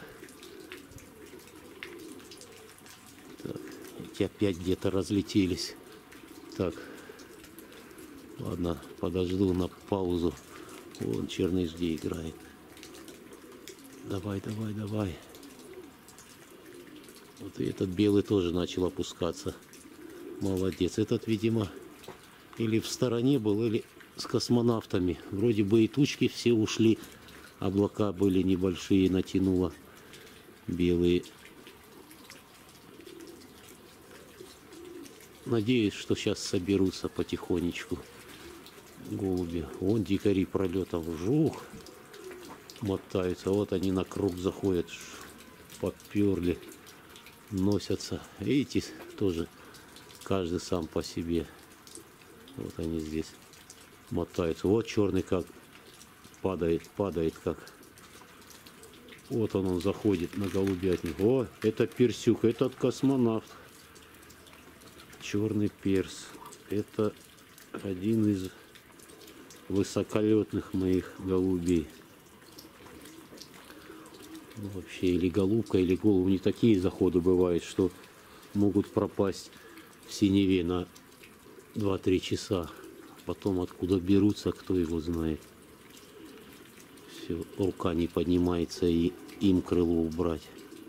Так, эти опять где-то разлетелись. Так. Ладно, подожду на паузу. Вон черный жди играет. Давай, давай, давай. Вот и этот белый тоже начал опускаться. Молодец. Этот, видимо, или в стороне был, или с космонавтами. Вроде бы и тучки все ушли. Облака были небольшие, натянуло. Белые. Надеюсь, что сейчас соберутся потихонечку голуби. Вон дикари пролетом жух мотаются. Вот они на круг заходят. Поперли. Носятся. Видите, тоже каждый сам по себе. Вот они здесь мотаются. Вот черный как падает, падает как. Вот он, он заходит на голубятник. О, это персюк, этот космонавт. черный перс. Это один из высоколетных моих голубей. Ну, вообще, или голубка, или голубь. Не такие заходы бывают, что могут пропасть в синеве на два-три часа. Потом откуда берутся, кто его знает. Все, рука не поднимается и им крыло убрать.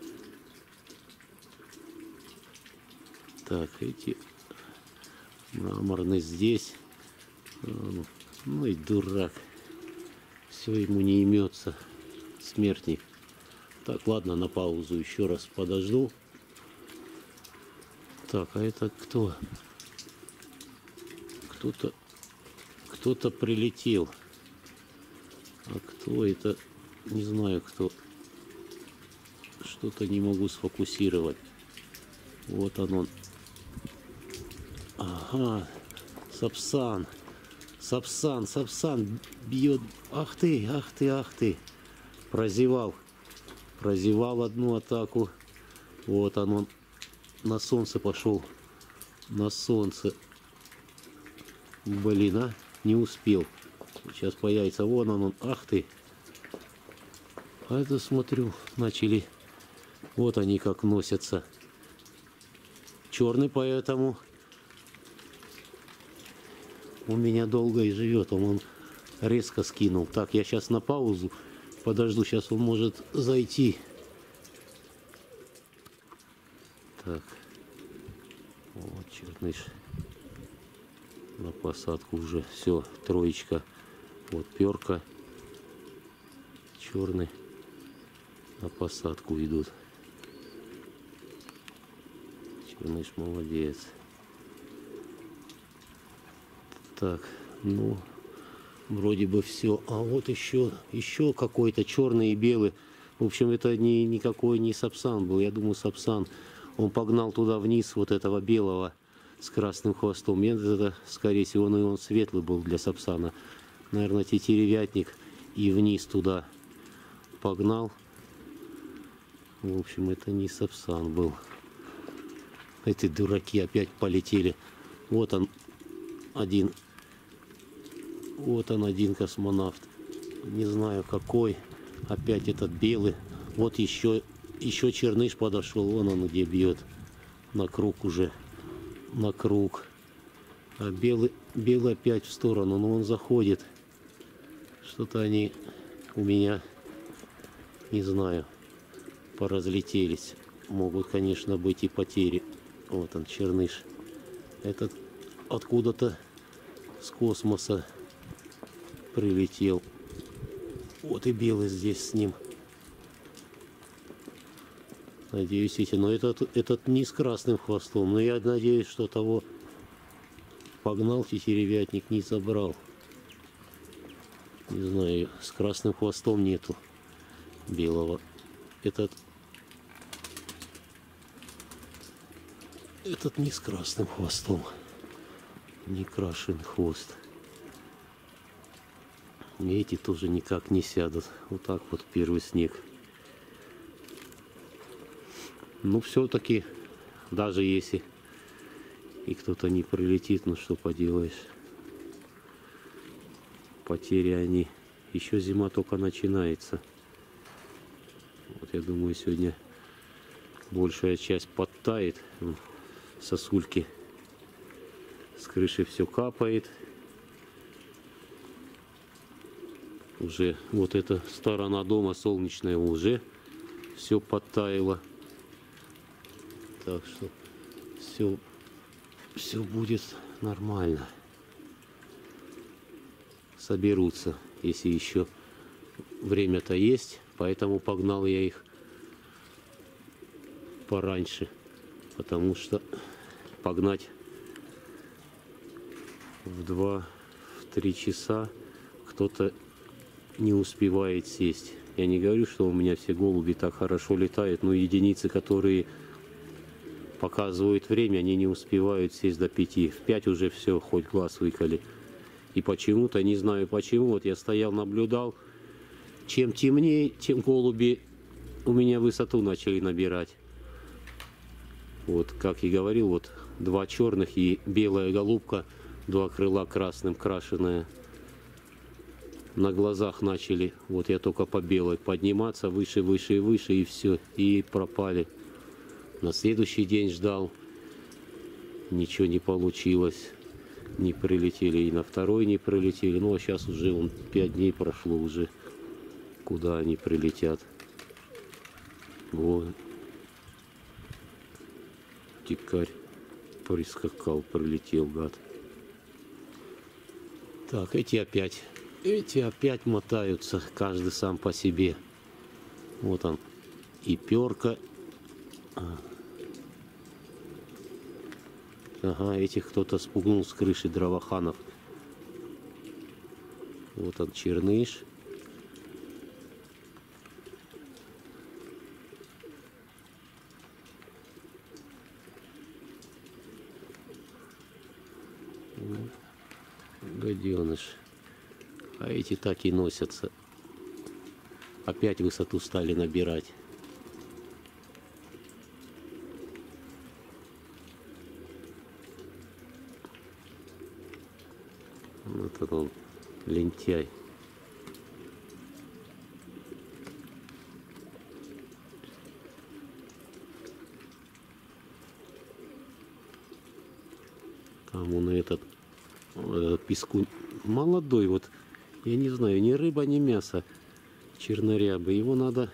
Так, эти мраморные здесь. Ну и дурак. Все ему не имется. Смертник. Так, ладно, на паузу еще раз подожду. Так, а это кто? Кто-то кто-то прилетел. А кто это? Не знаю кто. Что-то не могу сфокусировать. Вот он он. Ага. Сапсан. Сапсан, Сапсан бьет. Ах ты, ах ты, ах ты. Прозевал. Прозевал одну атаку. Вот он, он на солнце пошел. На солнце. Блин, а? Не успел. Сейчас появится. Вон он, он. Ах ты. А это, смотрю, начали. Вот они как носятся. Черный поэтому у меня долго и живет. Он, он резко скинул. Так, я сейчас на паузу. Подожду, сейчас он может зайти. Так. Вот черныш. На посадку уже. Все, троечка. Вот перка. Черный. На посадку идут. Черныш молодец. Так, ну, вроде бы все. А вот еще, еще какой-то черный и белый. В общем, это не, никакой не сапсан был. Я думаю, сапсан. Он погнал туда вниз вот этого белого с красным хвостом. Нет, это, скорее всего, он, он светлый был для сапсана. Наверное, тетеревятник и вниз туда погнал. В общем, это не сапсан был. Эти дураки опять полетели. Вот он один. Вот он один космонавт. Не знаю какой. Опять этот белый. Вот еще, еще черныш подошел. Вон он где бьет. На круг уже. На круг. А белый, белый опять в сторону. Но он заходит. Что-то они у меня, не знаю, поразлетелись. Могут, конечно, быть и потери. Вот он, черныш. Этот откуда-то с космоса прилетел. Вот и белый здесь с ним. Надеюсь, эти, но этот, этот не с красным хвостом. Но я надеюсь, что того погнал тетеревятник, не забрал. Не знаю, с красным хвостом нету белого. Этот Этот не с красным хвостом. Не крашен хвост. И эти тоже никак не сядут. Вот так вот первый снег. Ну, все-таки, даже если и кто-то не прилетит, ну что поделаешь. Потери они. Еще зима только начинается. Вот я думаю, сегодня большая часть подтает. Сосульки. С крыши все капает. Уже вот эта сторона дома солнечная уже все подтаяло. Так что все, все будет нормально. Соберутся, если еще время-то есть. Поэтому погнал я их пораньше. Потому что погнать в два-три часа кто-то не успевает сесть. Я не говорю, что у меня все голуби так хорошо летают, но единицы, которые показывают время, они не успевают сесть до пяти. В пять уже все, хоть глаз выколи. И почему-то, не знаю почему, вот я стоял, наблюдал, чем темнее, тем голуби у меня высоту начали набирать. Вот, как и говорил, вот Два черных и белая голубка, два крыла красным крашеная. На глазах начали, вот я только по белой, подниматься выше, выше и выше, и все, и пропали. На следующий день ждал, ничего не получилось, не прилетели, и на второй не прилетели. Ну а сейчас уже он пять дней прошло уже, куда они прилетят. Вот. Дикарь прискакал, прилетел, гад. Так, эти опять, эти опять мотаются, каждый сам по себе. Вот он, и перка. Ага, этих кто-то спугнул с крыши дровоханов. Вот он, черныш. Гаденыш. А эти так и носятся. Опять высоту стали набирать. Вот он, лентяй. Там он этот, этот пескун молодой, вот я не знаю, ни рыба, ни мясо чернорябы. Его надо,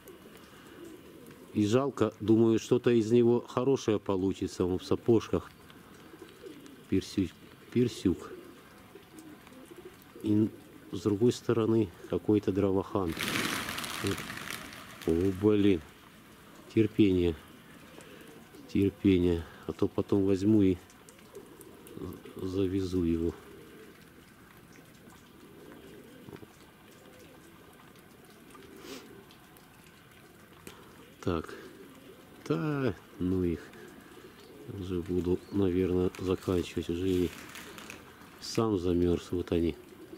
и жалко, думаю, что-то из него хорошее получится. Он в сапожках. Персюк. Персюк. И с другой стороны какой-то дровохан. О, блин. Терпение. Терпение. А то потом возьму и завезу его. Так. Да, ну их. Уже буду, наверное, заканчивать. Уже и сам замерз. Вот они.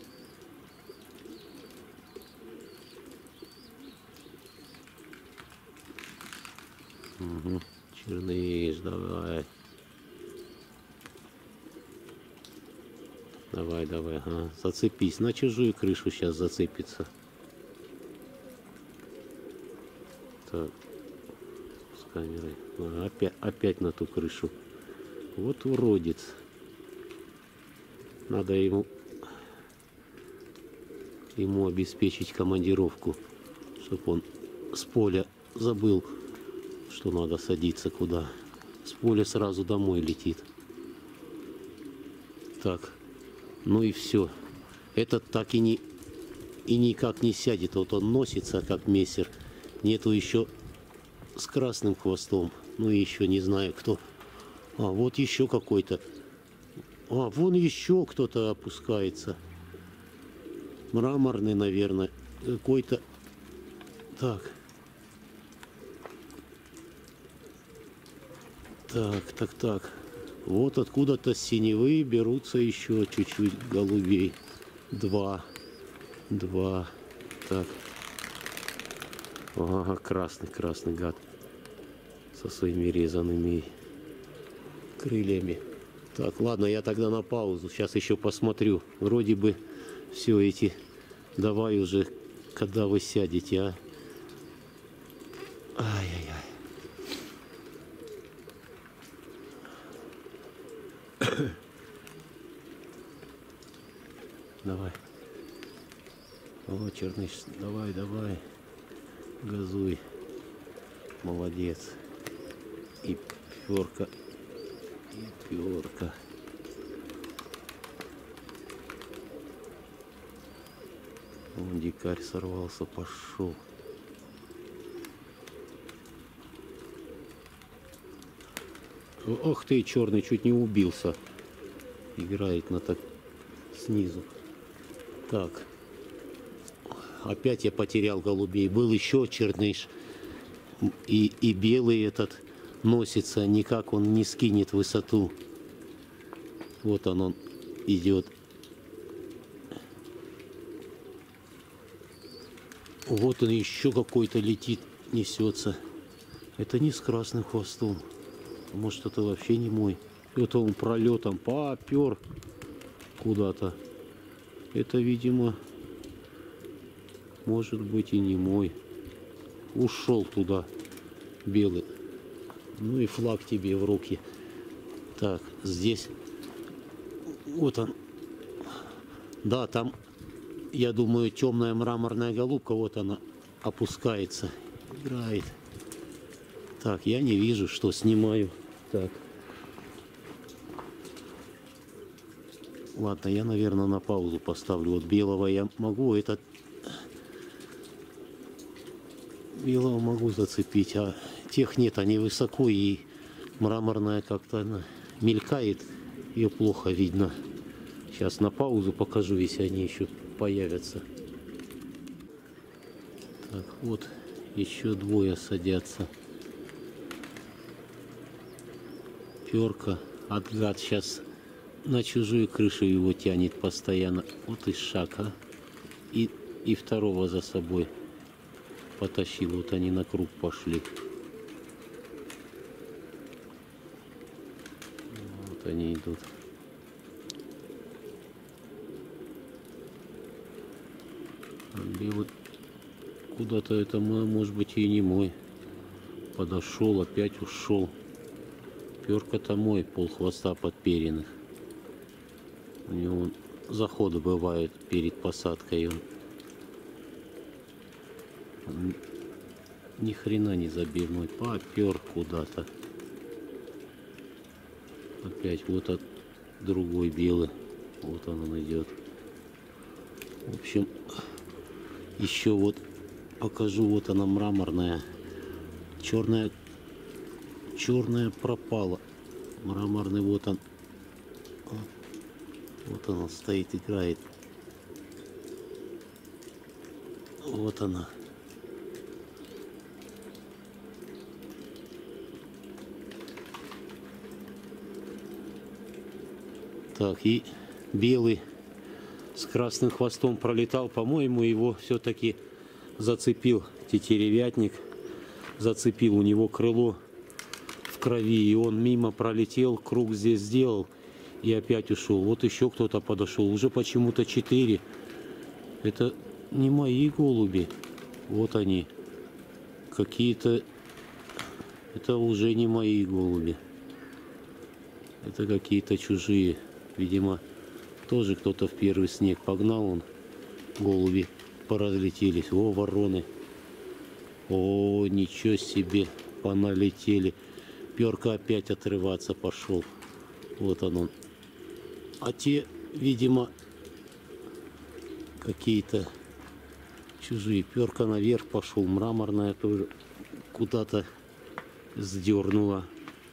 Угу. Черныш, давай. Давай, давай, ага. Зацепись. На чужую крышу сейчас зацепится. Так. С камерой. А, опять, опять на ту крышу. Вот уродец. Надо ему, ему обеспечить командировку, чтобы он с поля забыл, что надо садиться куда. С поля сразу домой летит. Так. Ну и все. Этот так и не и никак не сядет. Вот он носится как мессер. Нету еще с красным хвостом. Ну и еще не знаю кто. А вот еще какой-то. А вон еще кто-то опускается. Мраморный, наверное. Какой-то. Так. Так, так, так. Вот откуда-то с синевы берутся еще чуть-чуть голубей. Два. Два. Так. Ага, красный, красный гад. Со своими резанными крыльями. Так, ладно, я тогда на паузу. Сейчас еще посмотрю. Вроде бы все эти. Давай уже, когда вы сядете, а. Ай-яй-яй. Давай. О, черныш, давай, давай. Газуй. Молодец. И перка. И перка. Вон дикарь сорвался, пошел. Ох ты, черный, чуть не убился. Играет на так снизу. Так. Опять я потерял голубей. Был еще черныш. И, и белый этот носится. Никак он не скинет высоту. Вот он, он идет. Вот он еще какой-то летит, несется. Это не с красным хвостом. Может, это вообще не мой. Это он пролетом попер куда-то. Это, видимо, может быть и не мой. Ушел туда белый. Ну и флаг тебе в руки. Так, здесь вот он. Да, там, я думаю, темная мраморная голубка. Вот она опускается, играет. Так, я не вижу, что снимаю. Так. Ладно, я, наверное, на паузу поставлю. Вот белого я могу, этот белого могу зацепить, а тех нет, они высоко, и мраморная как-то она мелькает, ее плохо видно. Сейчас на паузу покажу, если они еще появятся. Так, вот еще двое садятся. Перка, отгад сейчас на чужую крышу его тянет постоянно. Вот и шаг, а. И, и второго за собой потащил. Вот они на круг пошли. Вот они идут. Белый куда-то это, может быть, и не мой. Подошел, опять ушел. Перка-то мой, пол хвоста подперенных. У него заходы бывают перед посадкой. Он, он ни хрена не забивной, попер куда-то. Опять вот от другой белый. Вот он, он идет. В общем, еще вот покажу. Вот она мраморная. Черная, черная пропала. Мраморный вот он. Вот она стоит, играет. Вот она. Так, и белый с красным хвостом пролетал. По-моему, его все-таки зацепил тетеревятник. Зацепил у него крыло в крови. И он мимо пролетел, круг здесь сделал. И опять ушел. Вот еще кто-то подошел. Уже почему-то четыре. Это не мои голуби. Вот они. Какие-то... Это уже не мои голуби. Это какие-то чужие. Видимо, тоже кто-то в первый снег погнал. Он. Голуби поразлетелись. О, вороны. О, ничего себе. Поналетели. Перка опять отрываться пошел. Вот он он. А те, видимо, какие-то чужие. Перка наверх пошел. Мраморная тоже куда-то сдернула.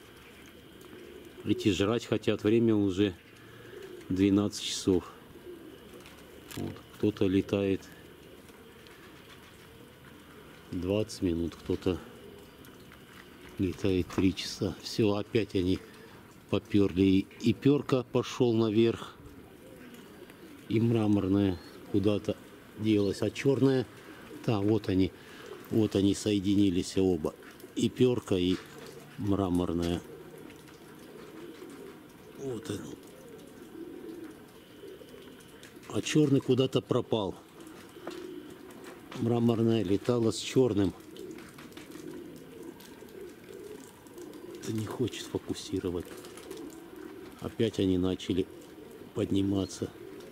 Эти жрать хотят. Время уже двенадцать часов. Вот. Кто-то летает двадцать минут, кто-то летает три часа. Все, опять они поперли. И перка пошел наверх, и мраморная куда-то делась, а черная, да, вот они, вот они соединились оба, и перка, и мраморная. Вот они. А черный куда-то пропал. Мраморная летала с черным. Это не хочет фокусировать. Опять они начали подниматься.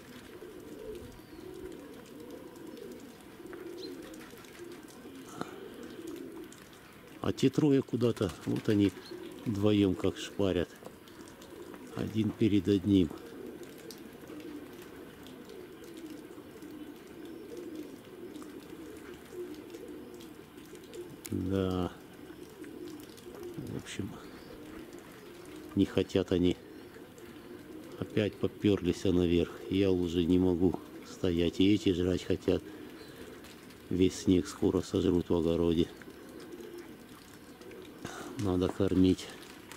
А те трое куда-то, вот они вдвоем как шпарят. Один перед одним. Да. В общем, не хотят они. Опять поперлись наверх. Я уже не могу стоять. И эти жрать хотят. Весь снег скоро сожрут в огороде. Надо кормить.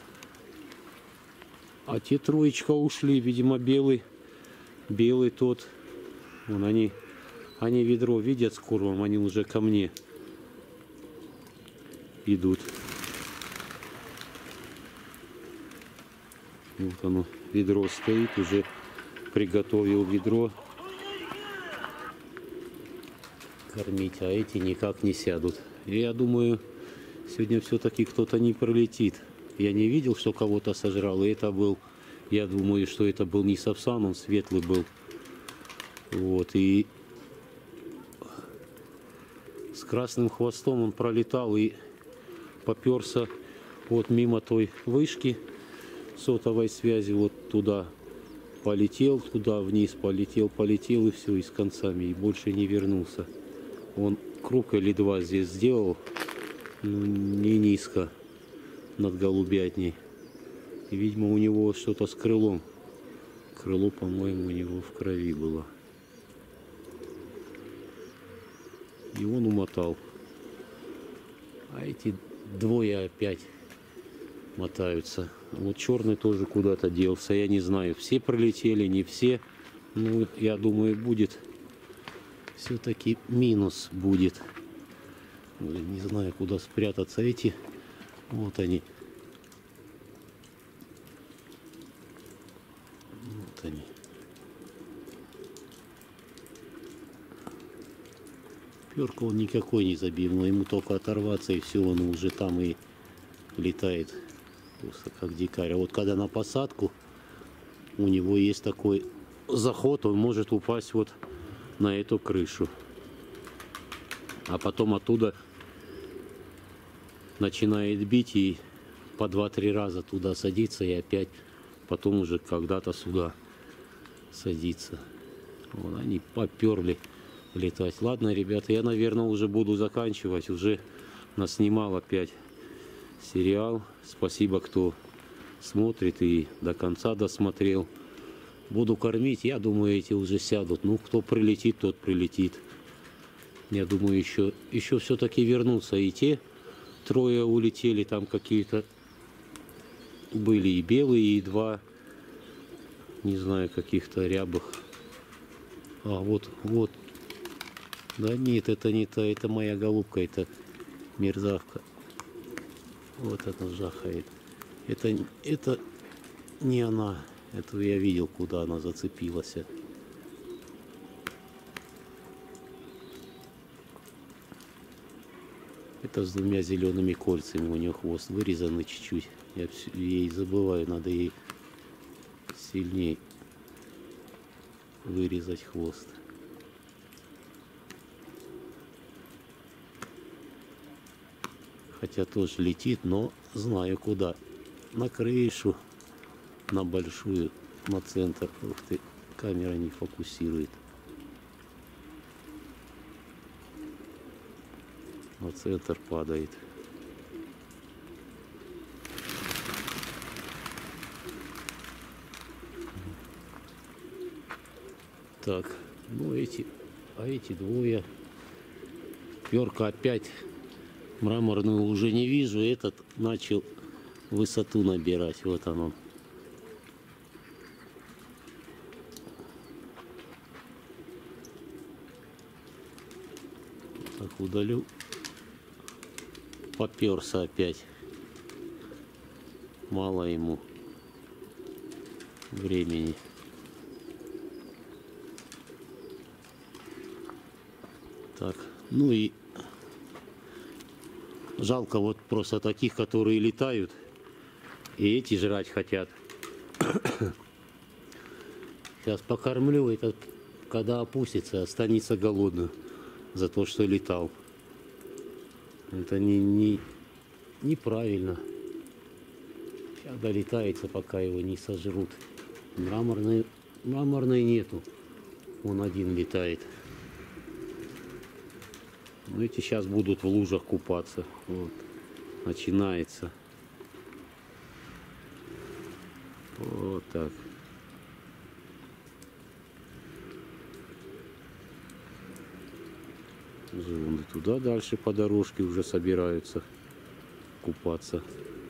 А те троечка ушли. Видимо, белый. Белый тот. Вон они, они ведро видят с кормом. Они уже ко мне идут. Вот оно, ведро стоит, уже приготовил ведро кормить, а эти никак не сядут. И я думаю, сегодня все-таки кто-то не пролетит. Я не видел, что кого-то сожрал, и это был, я думаю, что это был не сапсан, он светлый был. Вот, и с красным хвостом он пролетал и поперся вот мимо той вышки сотовой связи, вот туда полетел, туда вниз полетел, полетел и все, и с концами, и больше не вернулся. Он круг или два здесь сделал, ну, не низко над голубятней. И, видимо, у него что-то с крылом. Крыло, по-моему, у него в крови было. И он умотал. А эти двое опять мотаются. Вот черный тоже куда-то делся, я не знаю, все пролетели, не все. Ну, я думаю, будет все-таки минус будет. Не знаю, куда спрятаться эти. Вот они. Вот они. Перка он никакой не забивной, ему только оторваться, и все, он уже там и летает. Просто как дикарь. А вот когда на посадку, у него есть такой заход, он может упасть вот на эту крышу. А потом оттуда начинает бить и по два-три раза туда садится и опять потом уже когда-то сюда садится. Вот они поперли летать. Ладно, ребята, я, наверное, уже буду заканчивать. Уже наснимал опять сериал. Спасибо, кто смотрит и до конца досмотрел. Буду кормить. Я думаю, эти уже сядут. Ну, кто прилетит, тот прилетит. Я думаю, еще, еще все-таки вернутся. И те трое улетели. Там какие-то были и белые, и два, не знаю, каких-то рябых. А, вот, вот. Да нет, это не та, это моя голубка, это мерзавка. Вот она жахает. Это, это не она. Это я видел, куда она зацепилась. Это с двумя зелеными кольцами. У нее хвост вырезанный чуть-чуть. Я ей забываю, надо ей сильнее вырезать хвост. Хотя тоже летит, но знаю куда. На крышу, на большую, на центр. Ух ты, камера не фокусирует. На центр падает. Так, ну эти, а эти двое. Перка опять мраморную уже не вижу. Этот начал высоту набирать. Вот он. Так, удалю. Поперся опять. Мало ему времени. Так, ну и жалко вот просто таких, которые летают, и эти жрать хотят. Сейчас покормлю, этот, когда опустится, останется голодным за то, что летал. Это не, не, неправильно. Сейчас долетается, пока его не сожрут. Мраморной, мраморной нету. Он один летает. Ну, эти сейчас будут в лужах купаться. Вот. Начинается. Вот так. Уже вон и туда дальше по дорожке уже собираются купаться.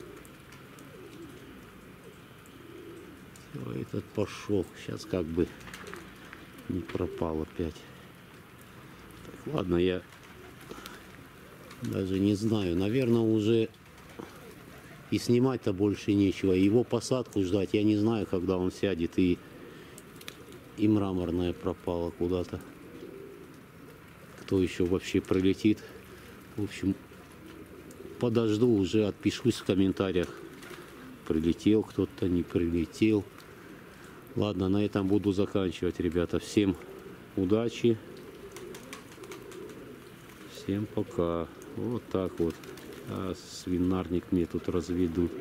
Все, этот пошел. Сейчас как бы не пропал опять. Так, ладно, я даже не знаю. Наверное, уже И снимать-то больше нечего. Его посадку ждать, я не знаю, когда он сядет. И, и мраморная пропала куда-то. Кто еще вообще прилетит. В общем, подожду, уже отпишусь в комментариях. Прилетел кто-то, не прилетел. Ладно, на этом буду заканчивать, ребята. Всем удачи. Всем пока. Вот так вот. А свинарник мне тут разведут.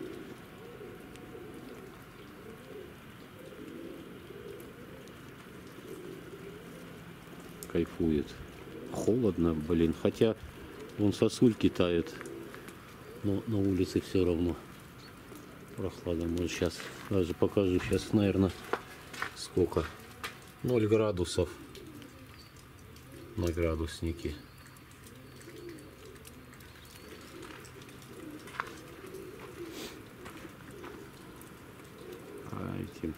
Кайфует. Холодно, блин. Хотя вон сосульки тают. Но на улице все равно прохлада. Может, сейчас даже покажу. Сейчас, наверное, сколько? ноль градусов на градуснике. А этим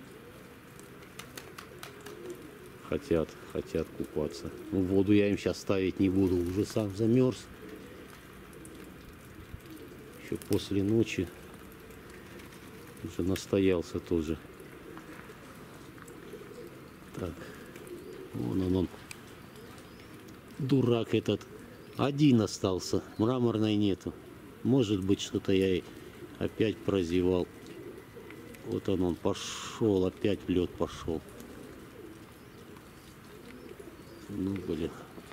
хотят, хотят купаться. Ну, воду я им сейчас ставить не буду. Уже сам замерз. Еще после ночи уже настоялся тоже. Так, вон он, он, дурак этот, один остался, мраморной нету. Может быть, что-то я опять прозевал. Вот он, он пошел, опять в лед пошел. Ну, блин.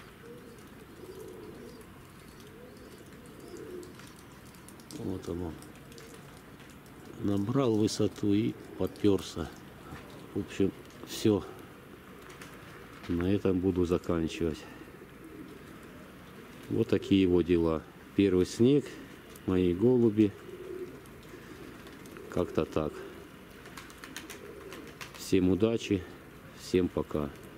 Вот он, он. Набрал высоту и поперся. В общем, все. На этом буду заканчивать. Вот такие его дела. Первый снег, мои голуби. Как-то так. Всем удачи, всем пока.